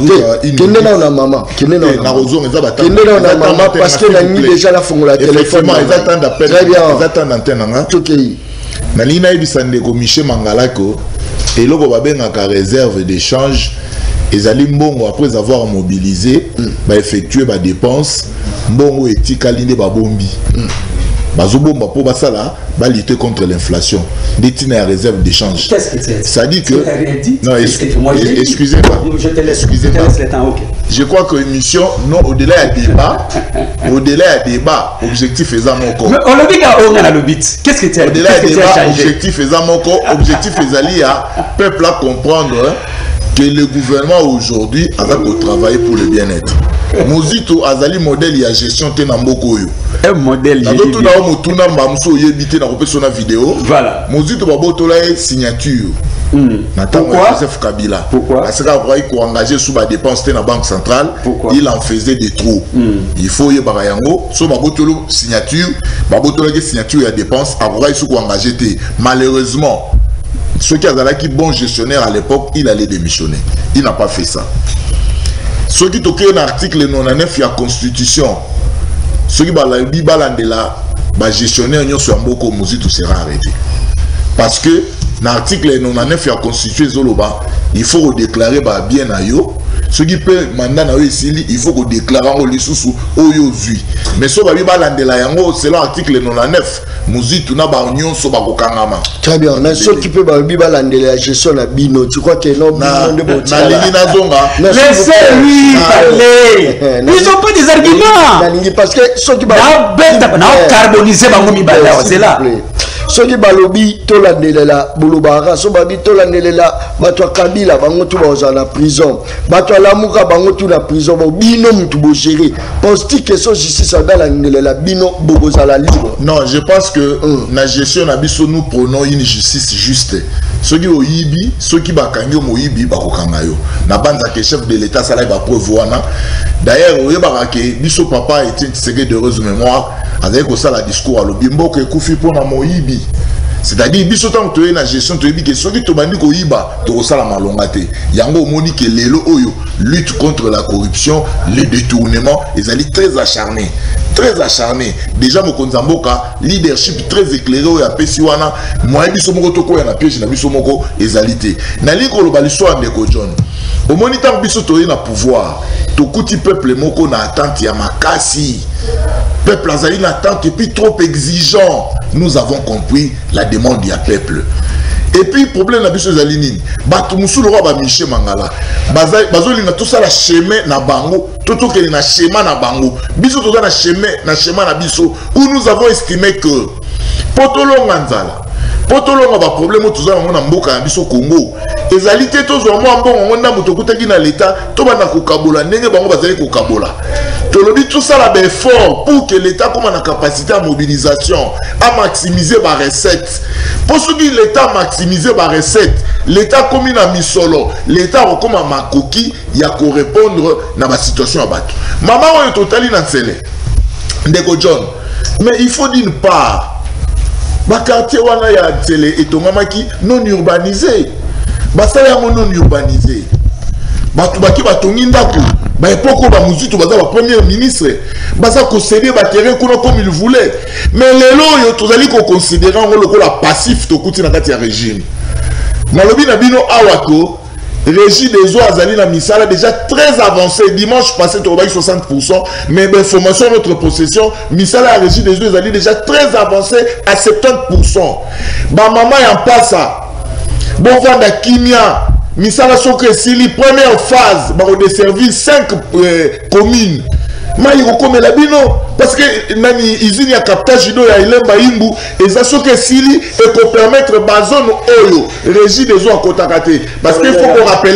que la nuit déjà la font la téléphone. Ils attendent d'appel. Ils attendent d'antenne. Nalina ibisande ko Michel Mangalako et logo babenga réserve d'échange. Et ali mbongo après avoir mobilisé, ba effectuer ba dépenses, mbongo etikalinde ba bombi. Bazobomba pour basala ba lutter contre l'inflation. Détenu à réserve d'échange. Qu'est-ce que c'est? Ça dit que non, excusez-moi. Je te laisse le temps. OK. Je crois que l'émission non au-delà du débat, objectif est à mon corps. On le dit on a le but. Qu'est-ce que tu as? Au-delà du débat, objectif est à mon corps, objectif est à peuple à comprendre que le gouvernement aujourd'hui a travaillé pour le bien-être. Mozito azali modèle ya gestion te na mboko yo. Un modèle na tout na motuna mbamso yebité na kopesa na vidéo. Voilà. Mozito babotola signature. Pourquoi? Joseph Kabila. Pourquoi? Parce qu'il a engagé sous la dépense de la banque centrale. Pourquoi? Il en faisait des trous. Il faut y barayango. So babotolo signature, babotolo signature ya dépense. Après il faut engager. Malheureusement, ceux qui avaient qui bon gestionnaire à l'époque, il allait démissionner. Il n'a pas fait ça. Ceux qui toquent un article 99 de la Constitution, ceux qui balandent là, gestionnaire sur Mboko Mozito sera arrêté. Parce que l'article 99 de la Constitution, il faut déclarer bien à yo. Ceux qui peuvent mandat il faut qu'on déclare les sous-sous au yo. Mais ceux qui balandent là, c'est l'article 99. muzitu na ba nyonso ba kokangama. Très bien. Na so qui peut ba biba landela gestion na bino. Tu crois que non bino de bon. Na lini na zonga. Laissez-lui parler. Ils ont pas des arguments. Parce que ceux qui ba na carboniser bango mibala c'est là. Soki balobi tolandelela bulubara so babi tolandelela bato Kabila bango tu baza na prison bato lamuka bango tu na prison bo bino mutu bo gérer pense-t-il que so justice landelela bino boboza la libre? Non, je pense que na gestion na biso nous prenons une justice juste. Soki oyibi soki bakangi moyibi bakokanga yo na banza que chef de l'état sala ba preuve wana. D'ailleurs oyeba ke biso papa était secret de heureuse mémoire avec ça la discours à l'obimbo que kufi pona moyibi. C'est-à-dire biso tant que tu es na gestion tu dis que soki to bandi ko yiba to sala malonga te yango moni que lelo oyo lutte contre la corruption les détournements ils allaient très acharnés déjà mo konzamboka leadership très éclairé oyo apesi wana moi biso moko to ko ya na piège na biso moko ezalité na liko lo baliso andeko John au moniteur biso to na pouvoir to kuti peuple moko na attente ya makasi peuple azali na attente et puis trop exigeant. Nous avons compris la demande du peuple. Et puis problème na biso ezali nini bato musulu roi ba Michel Mangala bazoli na tout ça la chemin na bango toto ke na chemin na bango biso to na chemin na biso où nous avons estimé que potolonga nzala potolonga ba problème tout ça na mboka na biso Congo ezalité to zo mo mbongo nda moto kutaki na l'état to bana ko kabola ndenge bango bazali ko kabola tolobi tout ça la effort pour que l'état comme na capacité à mobilisation à maximiser ba recette pour ce qui l'état maximiser ba recette l'état comme na misolo l'état comme makoki ya ko répondre na ba situation à bato maman on totali na tsele ndeko John mais il faut d'une part ba quartier wana ya tsele etongamaki non urbanisé basala yango non urbanisé bato baki batongi ndako ba epoko ba muzitu baza ba premier ministre baza ko céder ba terrain kuna comme il voulait mais lelo yo tozali ko considérer ngo lokola passif to kuti na kati ya régime malobi na bino awako régie des eaux azali na misala déjà très avancé dimanche passé to ba 60% mais l'information notre possession misala régie des eaux azali déjà très avancé à 70%. Ba maman ya passa bon vanda kimia misala soke sili première phase ba desservir 5 communes mai kokomela bino parce que nani izini ya captage d'eau ya Ilemba Imbu eza soke sili et ko permettre ba zone oyo régie des eaux à Kotakate parce qu'il faut qu'on rappelle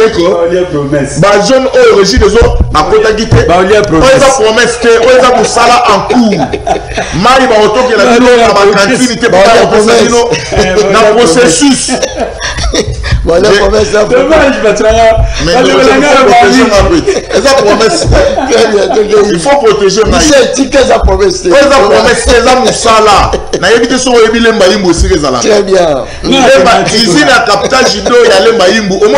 que ba zone oyo régie des eaux à Kotakate eza promesse que eza musala en cours mai ba otokela bino na ba cantine te ba bino na processus. Voilà, promesse. Dommage, mais il faut protéger Maï. C'est promesse. Très bien. Ici, la captage d'eau, il y a les Maïmbou. Au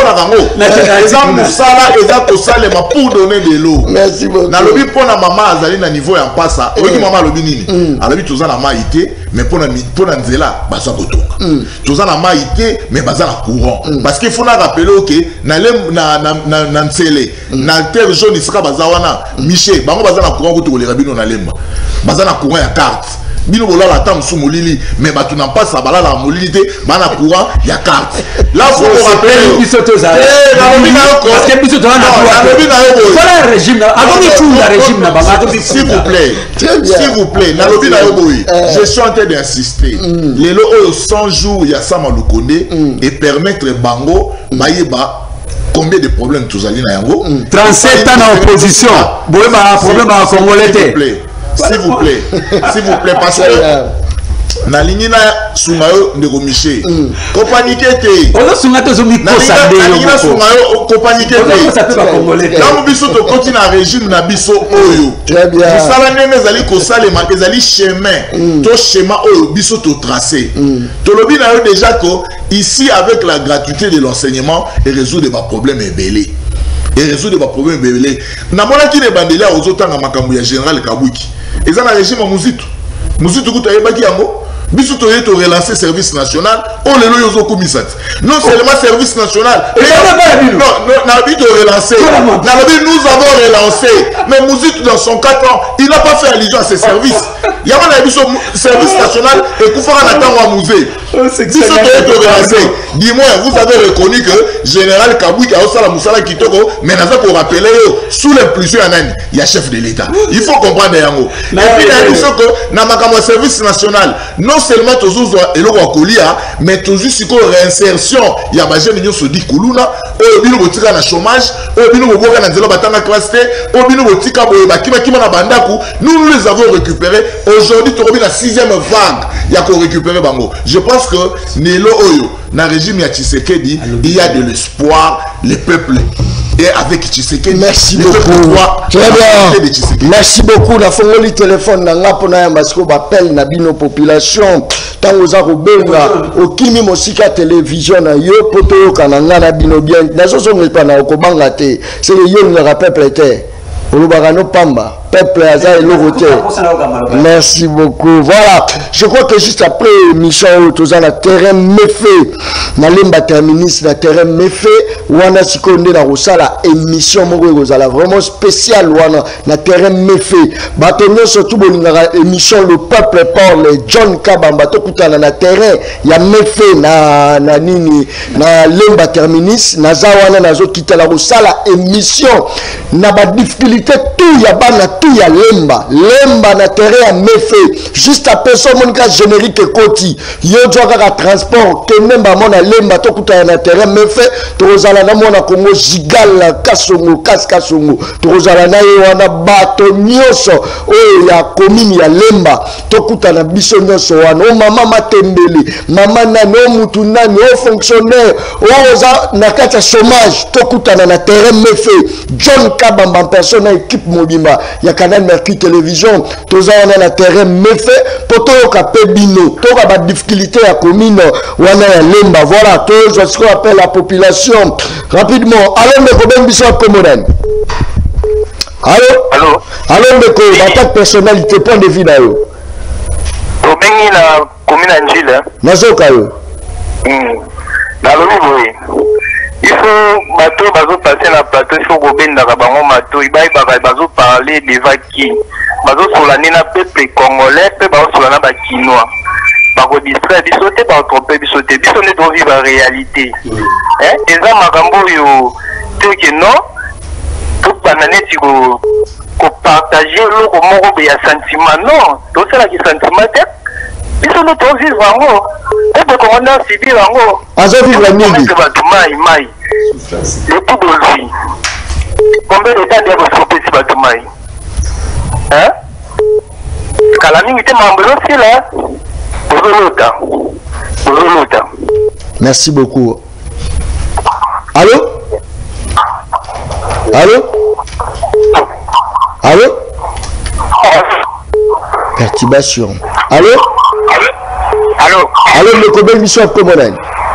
moins, pour donner de l'eau. Merci beaucoup. Na lobi pour la maman azali na niveau en passa. Oki maman lobi nini? Alobi tous na maïté, mais pour na nzela, basa kotonga. Tous na maïté, mais basa la courant. Parce qu'il faut rappeler que na ntsele na terre jaune isaka bazawana Michel bango bazana courant ko to le rabino na lemba bazana courant ya carte bino bolala tam sou molili mais batu na pas ça balala molili te bana courant ya carte là faut rappeler biso to za parce que biso to na régime avant de tout la régime na banga s'il vous plaît na lobi na yoboyi je suis en train d'insister les lo 100 jours ya sama lukonde et permettre bango bayeba combien de problèmes tous allez na yango 37 ans en opposition boyeba problème à congolais s'il vous plaît parce que na ligne na sungayo ndeko Michel ko paniquer te on sunga to zomi ko sa de na sungayo ko paniquer te ça peut pas congolais na biso to continue na régime na biso oyo très bien sala nene zali ko salema ezali chemin to schéma oyo biso to tracé to lobi na yo déjà que ici avec la gratuité de l'enseignement et résoudre des problèmes ébélés et résoudre des problèmes ébélés na mona ki ne bandela ozotanga makambo ya général Kabwiki eza na régime muzitu kuta yebaki yango biso to yeto relancer service national on le loyo zo komisat non seulement service national non na bito relancer na lobi nous avons relancé mais Muzitu dans son 4 ans il n'a pas fait allusion à ses services il y a un service national et qu'on fera un temps à mouver. Dis-moi, vous avez reconnu que Général Kaboui qui a aussi la Moussala Kitoko, mais pour rappeler, sous l'impulsion il y a chef de l'État. Il faut comprendre Yango. Et puis il y a une chose que dans le service national, non seulement tous et le Wakolia, mais tous aussi réinsertion. Il y a des gens qui se disent Koulouna, au bino botika na chômage, au bino boboka na nzelo batanga classe, au bino botika boyeba kima na bandaku. Nous les avons récupérés. Aujourd'hui, tu reviens la 6e vague. Il y a qu'on récupérer Bango. Je pense que Nelo Oyo, dans le régime Tshisekedi, il y a de l'espoir, le peuple. Et avec Tshisekedi, merci beaucoup. Très bien. Merci beaucoup. La fongoli téléphone na ngapo na yambasko bapel na bino population. Tango za kobenga okimi mosika télévision na yo poto kananga na bino bien. Nazo songa pa na okobanga te. C'est yo ngaka peuple te. Olubagano Pamba, peuple Aza et Loroté. Merci beaucoup. Voilà, je crois que juste après l'émission, tous en terrain méfait, na lemba terministe, na terrain méfait, wana sikonde na rosala émission moko kozala vraiment spécial wana na terrain méfait. Batonyo surtout bolinga émission le peuple parle John Kabamba to kutana na terrain ya méfait na nini na lemba terministe, na zawana na zo kitala rosala émission na ba difficulté tout ya bana tout ya lemba na terrain ya méfait juste après ça monika générique koti yo ka transport que memba mona lemba to kuta na terrain méfait tozala na mona Kongo Zigala Kasongo Kasongo tozala na yo wana bato nyoso o ya commune ya lemba to kuta na biso nyoso wana o mama matembele mama nano mutu nani o fonctionnaire o za na kata chômage to kuta na terrain méfait John Kabamba personne équipe mobimba ya Canal Mercure Télévision toza na terrain méfait poto ka pebino to ka ba difficulté ya commune wana ya lemba voilà to je ce qu'on appelle la population rapidement allons de problème biso commune allô de ko attaque personnalité point de vue na yo to bengi na commune Angile nazoka yo na lomi il faut bateau bazo passer na plateau il faut gobenda ka bango mato ibai bazo parler devant qui bazo solana na peuple congolais pe bazo solana ba kinois bako distraire biso te ba tromper biso te biso ne doit vivre en réalité eza makambo yo te que non tout bananeti ko partager loko moko ya sentiment non to c'est la qui sentiment te biso ne doit vivre en et ko on a subi en azo vivre nini mai le tout de vie combien de temps doit se passer ba mai kala mingi te mambelo sila Bozolota. Merci beaucoup. Allô? Perturbation. Allô, le Kobel Bishop Komonen.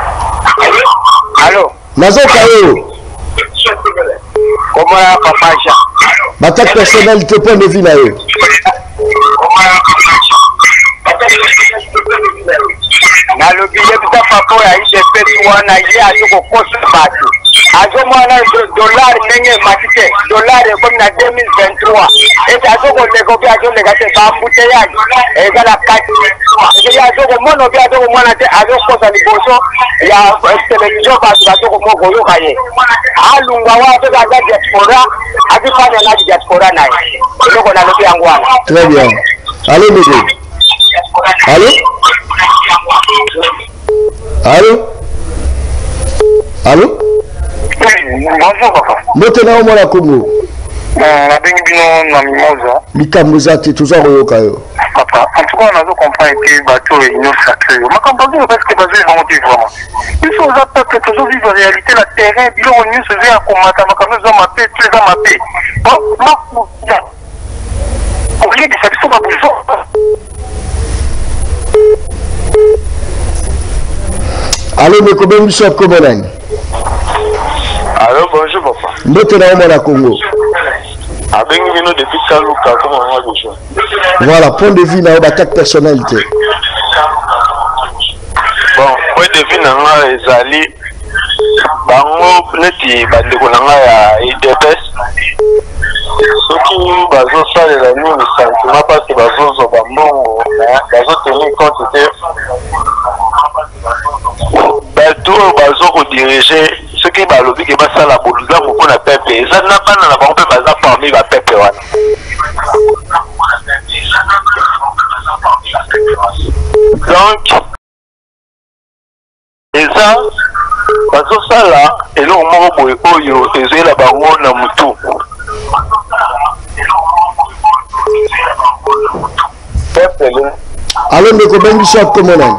Allô? Nazo Kayo. Comment papa Jean? Batak personnalité point de vue na yo. Na le billet de papa ya IGP wana ye azo kokosa bato azo mwana dollar nenge matike dollar comme na 2023 et azo ko negobi azo negate ba mbuteyage ezala kati et azo ko mono bi azo ko mwana te azo kosa liboso ya television bato ko moko yo kaye alunga wa to ga diaspora akifanya na diaspora naye loko na lobi yangu wana. Très bien. Allô bébé. Allô? Bonjour papa. Maintenant au mona Congo. Na bengi bino na mimoza. Likamboza te toujours oyoka yo. Papa, en tout cas on a comprendre que bateau est une sacrée. Ma campagne parce que bateau est vraiment différent. Il faut zapper que toujours vivre en réalité la terrain bio on nous se fait à combattre ma caméra dans ma paix, tu es dans ma paix. Bon, ma pour rien de ça sont pas bonjour. Allô, mais comment vous êtes comme on Allô, bonjour papa. Maintenant au Congo. Avec nous depuis Saluka, comment on va gauche. Voilà, point de vue dans l'attaque personnalité. Bon, point de vue dans la Zali, bango neti bandeko nanga ya IDPS. Soki bazo salela nini sentiment parce que bazo zoba mbongo bazoteni compte te bato bazokodirige soki balobi ke basala boluzamu mpona pepe eza na bana na bango mpe baza parmi bapepe wana donc eza bazosala eloko moko boye oyo ezoyela bango na mutu Allô, ndeko bengi shop komonani.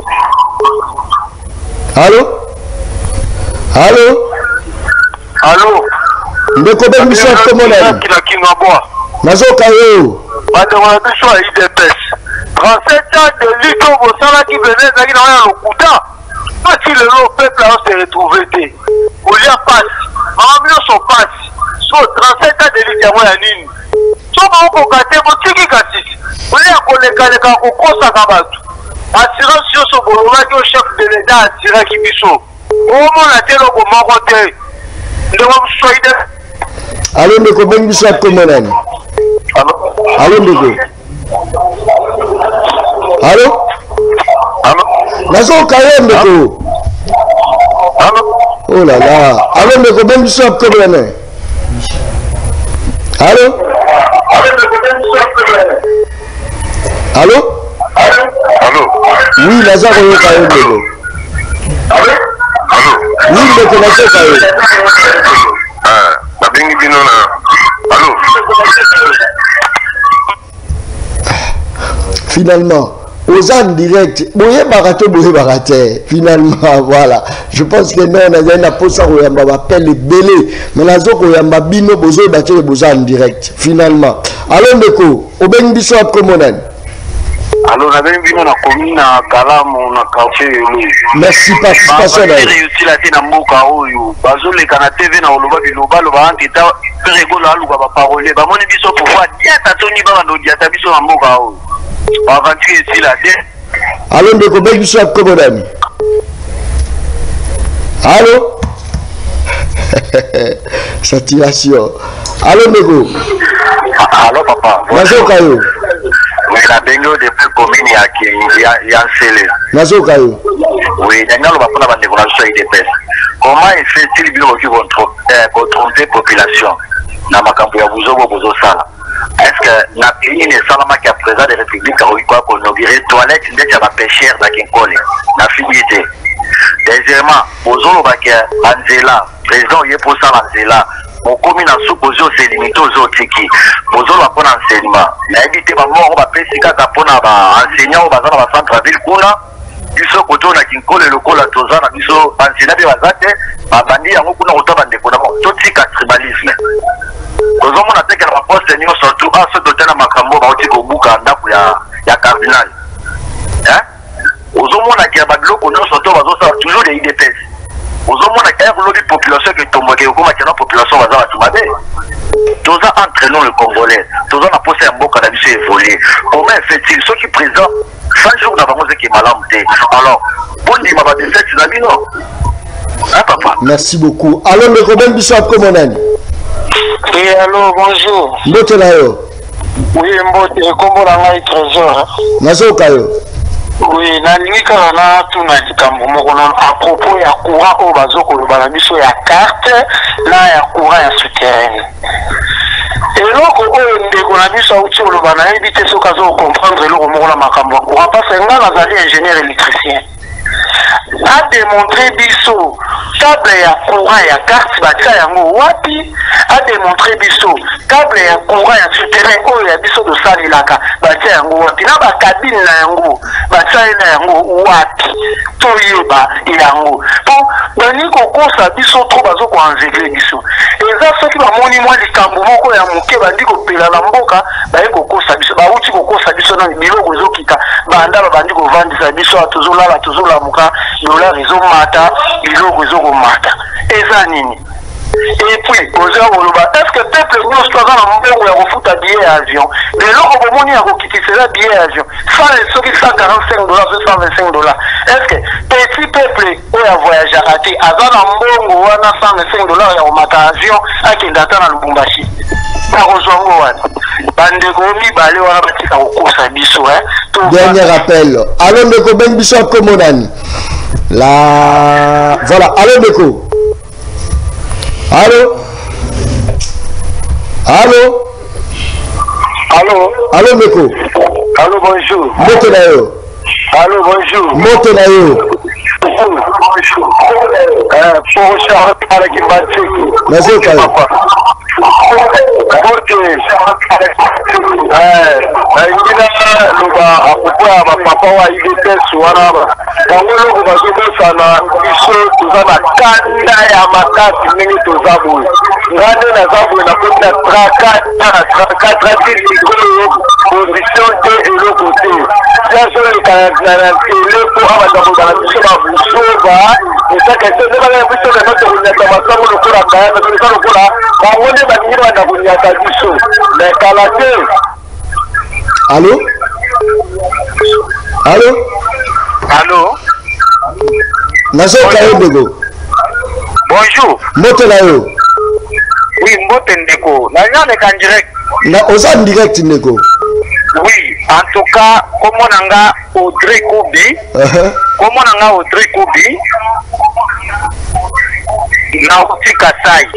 Allô? Allô? Allô? Ndeko bengi shop komonani. Nazoka yo. Bato wana biso ya IDPS 37 ans de lutte au Bosala qui venait ezalaki na wana lokuta pasi lelo peuple ao se retrouve te kolia pasi mama nyonso pasi so 37 ans de lutte yango ya nini so baokoka te botiki kasi olia kolekaleka kokosaka bato assurance nyonso bolobaki o chef de l'état assuraki biso omona te eloko moko te ndeko mosoide. Allô, ndeko bengi shop komonani. Allô, ndeko. Allô? Nazoka yo ndeko. Oh là là. Allô, ndeko bengi shop komonani. Allô? Allô? Allô? Oui, nazoka yo kayo ndeko. Allô? Oui, ndeko nazoka yo. Babengi bino na. Allô? Finalement, aux en direct, boye barato, finalement, voilà. Je pense que nous, on a un apôtre qui appelle les belés, mais la zone qui a bino, bozo, battu les bozo en direct, finalement. Alors, Ndeko, au ben biso à Komonan. Alors, on a bien vu na commune à Kalamu, na quartier. Merci, participation. On a réussi la tête dans Moka Oyo. Bazo les Canateve na Oloba Biloba, le Barant est à Pérégola, le Baba Parole. Bah, mon biso pour voir, dia Tatoni Bando, dia Tabiso na Moka Oyo. Aventure ici la tête. Allô, Ndeko, ben biso à Komonan. Allô? Saturation. Allô, Ndeko. Allô, papa. Nazoka yo. Oui, la bengo de plus commune ya Nsele. Nazoka yo. Oui, dangalo ba pona bande volation IDPS. Comment est fait-il bien qui tromper la population na makambo ya buzobo bozo sala? Est-ce que na pays ne salama qui a président de République a quoi pour inaugurer toilette ndeti ba pêcheurs na Kinkole na fibité. Deuxièmement, bozolo ba ke Anzela, président yé pour ça Anzela. Mon commune a supposé c'est limité aux autres qui bozolo ba pona enseignement. Na éviter ba mort ba pesika ka pona ba enseignant ba za ba centre ville kuna. Biso koto na Kinkole lokola tozana biso enseignant be bazate ba bandi yango kuna kotaba ndeko na totika tribalisme. Ozomona teke na poste nyo surtout à ce doté na makambo ba otiko buka ndaku ya cardinal. Ozomona ki ba biloko nyo surtout bazosa toujours des IDPS. Ozomona ka lobby population que tomboke ko ma population baza ba tumabe. Toza entre nous le Congolais. Toza na poste ya mboka na biso évoluer. Comment fait-il ceux qui présent 5 jours na bango qui malamté. Alors, bon di ma ba de fait na bino. Hein papa. Merci beaucoup. Allô, Ndeko ben biso à Komonan. Oui, allô, bonjour. Mbote na yo. Oui, mbote, kombo na ngai trésor. Nazoka yo. Oui, nalingi kaka na tuna likambo moko non à propos ya courant oyo bazokoloba na biso ya carte na ya courant ya souterrain. Eloko oyo ndeko na biso auti oloba nayebi te soki azocomprendre eloko moko na makambo ya courant parce nga nazali ingénieur électricien. A démontré biso câble ya courant ya carte batia yango wapi, a démontré biso câble ya courant ya souterrain oyo ya biso tosalelaka batia yango wapi, na bakabine na yango batia na yango wapi toyeba yango po bani kokosa biso tro bazokoanzegle biso eza soki bamoni mwa likambo moko ya moke bandi kopela na mboka baye kokosa biso bauti kokosa biso na biloko ezokita banda babandi kovandisa biso tozolala tozolamuka dollar ezomata biloko ezokomata eza nini. Et puis, est-ce que le peuple nous soit dans le monde où billet avion? Mais là, on va quitter cela billet avion. 145 $, 225 $. Est-ce que petit peuple où a voyagé à raté, à dans le monde où on a 125 $, il y a un avion à qui est dans le Lubumbashi. Par exemple, bandeko mibale wana batika kokosa biso dernier appel. Allô ndeko ben biso akomonani la voilà. Allô ndeko. Allô. Allô. Allô. Allô ndeko. Allô, bonjour. Moto na yo. Allô, bonjour. Moto na yo. Pour Charles avec Batiki. Merci papa. Papa wa IDPS wana bango bazobosana biso toza na kanda ya makasi ndenge toza boye ngande naza boye nakota traka position te eloko te siazoleka na tele po abanda kozala biso babusoba esaka esezebaka biso kaka tokonyaka masango lokola kaya natonesa lokola bango nde baningi banda konyaka biso me kala te. Allô. Allô. Allô. Nazoka yo ndeko. Bonjour. Moto na yo. Oui, mbote ndeko. Nazaleka en direct. Na oza en direct ndeko. Oui, en tout cas, comment nanga Audrey Koubi. Comment nanga Audrey Koubi. Nauti Kasai.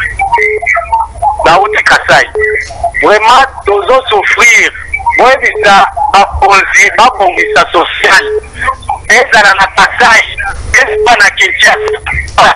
Nauti Kasai. Vraiment, tozo souffrir. Oui, ça a bongisa social. Et ça n'a pas ça. Et pas na Kinshasa.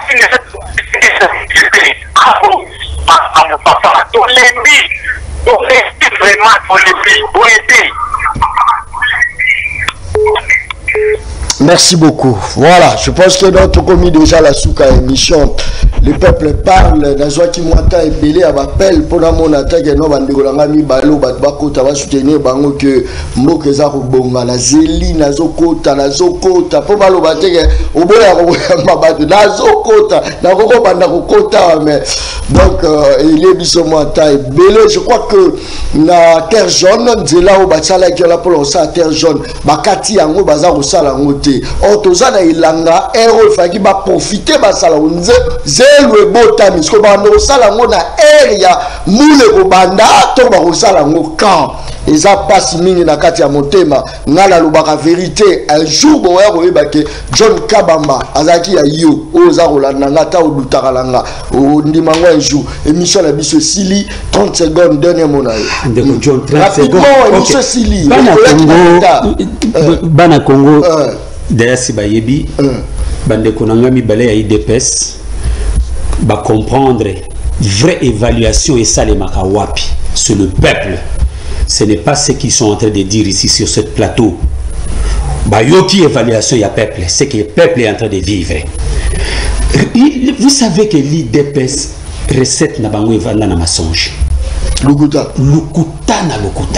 Merci beaucoup. Voilà, je pense que notre commis déjà la souka émission. Le peuple parle, Nazwa qui m'entend et belé à m'appel pour mon attaque et non bandigolangami balo batbako tava soutenir bango que mboke za bonga na zeli nazokota pour balo bateke au boya mabatu nazokota na koko banda kokota mais donc il est biso m'entend et belé. Je crois que na terre jaune nzela au batsala qui la pour ça terre jaune bakati yango baza kosala ngote otozana ilanga ero faki ba profiter basala unze le botami parce que bando sala ngona area mule ko banda to ba sala ngo camp eza passe mingi na kati ya motema ngala lobaka vérité un jour bo ya koyeba ke John Kabamba azaki ya yo oza kolanda ngata odutaka langa ndimango un jour émission la biso sili 30 secondes dernier monayo ndeko John 30 secondes émission sili bana Congo d'ailleurs si bayebi bandeko nanga mibale ya IDPS va comprendre vraie évaluation et ça les makawapi sur le peuple. Ce n'est pas ce qu'ils sont en train de dire ici sur ce plateau. Bah yoki évaluation ya peuple, c'est que le peuple est en train de vivre. Vous savez que l'IDPS recette na bango evanda na mensonge. Lukuta na lukuta.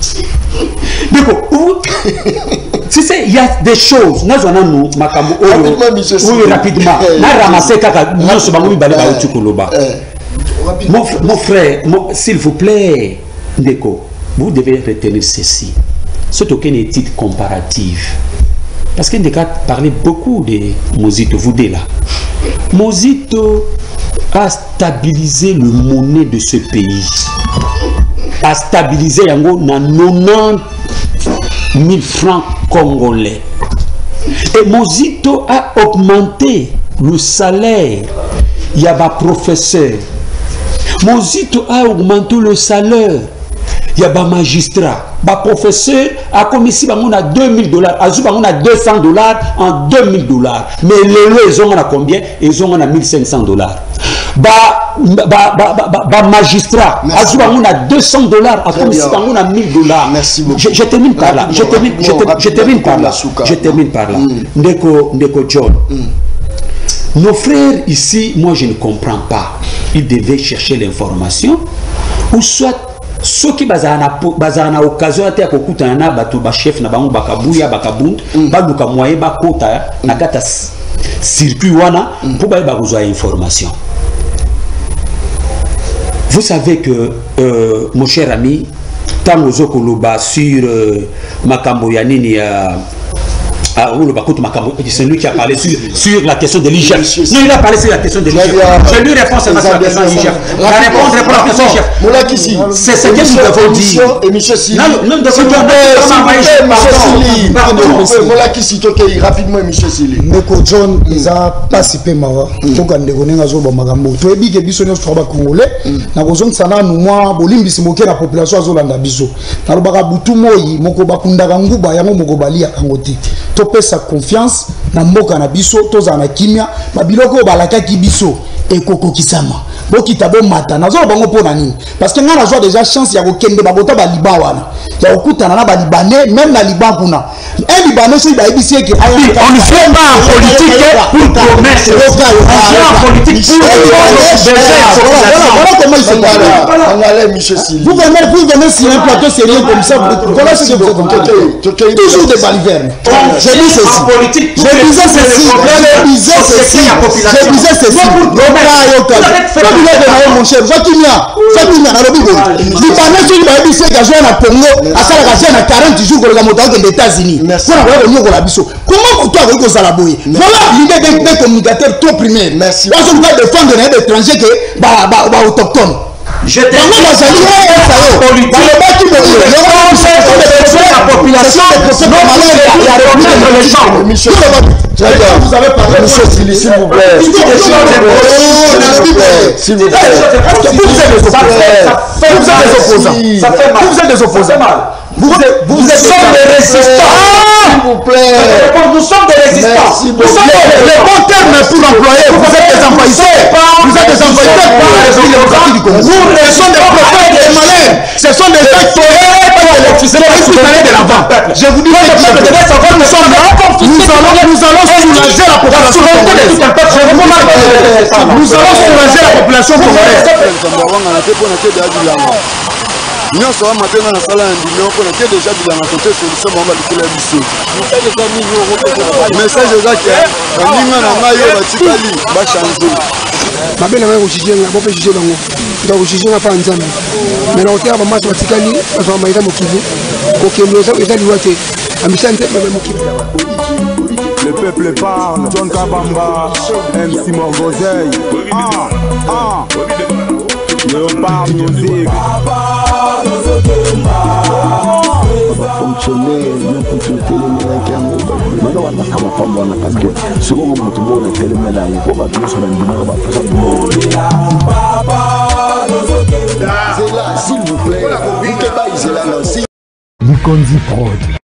Si c'est il y a des choses nous nous makambo oui rapidement na ramasser kaka nous se bango mibale ba utukoloba mon frère s'il vous plaît ndeko vous devez retenir ceci c'est aucune étude comparative parce que Ndeka parlait beaucoup de Mozito vous deux là Mozito a stabilisé le monnaie de ce pays a stabilisé yango na 90 000 francs congolais. Et Mozito a augmenté le salaire. Il y a des professeurs. Mozito a augmenté le salaire. Il y a des magistrats. Des professeurs a commis ici on a $2000. Azuba on a $200 en $2000. Mais les lois ils ont combien? Ils ont $1500. Magistrat, on a $200, à comme si on a $1000. Merci beaucoup. Je termine par là. Je termine par là. Ndeko John. Nos frères ici, moi je ne comprends pas. Ils devaient chercher l'information ou soit ceux qui bazana occasion à kokuta na bato ba chef na bango bakabuya bakabund baluka moyen bakota na kata circuit wana pour ba kozwa information. Vous savez que mon cher ami Tangozo Koloba sur Makambo Yanini C'est lui qui a parlé sur la question de l'IGF. Non, il a parlé sur la question de l'IGF. Je lui réponds seulement sur la question de l'IGF. La réponse répond à la question de l'IGF. C'est ce que nous devons dire. Et Michel Sili. Nous devons dire rapidement, Michel Sili. Ndeko John, ils ont participé mawa. Toka ndeko nenga zo ba magambo. To ebi ke biso nyos troba congolais. Na kozong sana nu mwa bolimbi simoke la population azolanda biso. Na lobaka butu moyi moko bakundaka nguba yango moko balia kangoti. To pesa confiance na mboka na biso toza na kimia babiloko balaka ki biso ekoko kisama. Bokita bo mata nazo bango pona nini parce que nga nazo déjà chance ya kokende babota ba Liban wana ya okutana na ba Libanais même na Liban kuna un Libanais so ba ibisi ke on ne fait pas en politique pour promettre on fait en politique pour voilà comment il se parle on allait Michel Sili vous venez sur un plateau sérieux comme ça voilà ce que vous êtes toujours des balivernes je dis ceci en politique je disais ceci mon cher, Fatimia, na lobi boy. Libanais sur ba biso ka joindre na Congo, asala ka na 40 jours ko la moto aux États-Unis. Pour avoir le niveau la biso. Comment toi avec ça la boy? Voilà l'idée d'un communicateur trop primaire. Merci. Parce qu'on doit défendre les étrangers que ba autochtones. Je te dis la population, vous avez parlé, Michel Sili, s'il vous plaît. S'il vous plaît. Ça fait mal. Vous êtes des opposants. Vous êtes des résistants. S'il vous plaît. Nous sommes des résistants. Nous sommes les bons termes pour l'employer. Vous êtes des envahisseurs. Vous êtes des envahisseurs par la République démocratique du Congo. Ce sont des prophètes des malins. Ce sont des acteurs de l'avant. Je vous dis que nous sommes là. Nous allons soulager la population congolaise. Nous allons soulager la population congolaise. Nous sommes maintenant dans la salle d'indignation pour que déjà bilanga côté solution mamba likela biso. Message ezaki baninga na ngai yo batikali ba changer. Mabe na ngai ko chijenga bo pe chije bango. Donc chijenga pa nzambe. Mais na hotel ba maso batikali ba maïda mokivu. Ko kendo eza liwate. Amisante ba mokivu. Le peuple parle, John Kabamba, MC Morgozei. Léopard musique. Fonctionner, non fonctionner parce que souvent on me s'il vous plaît, vous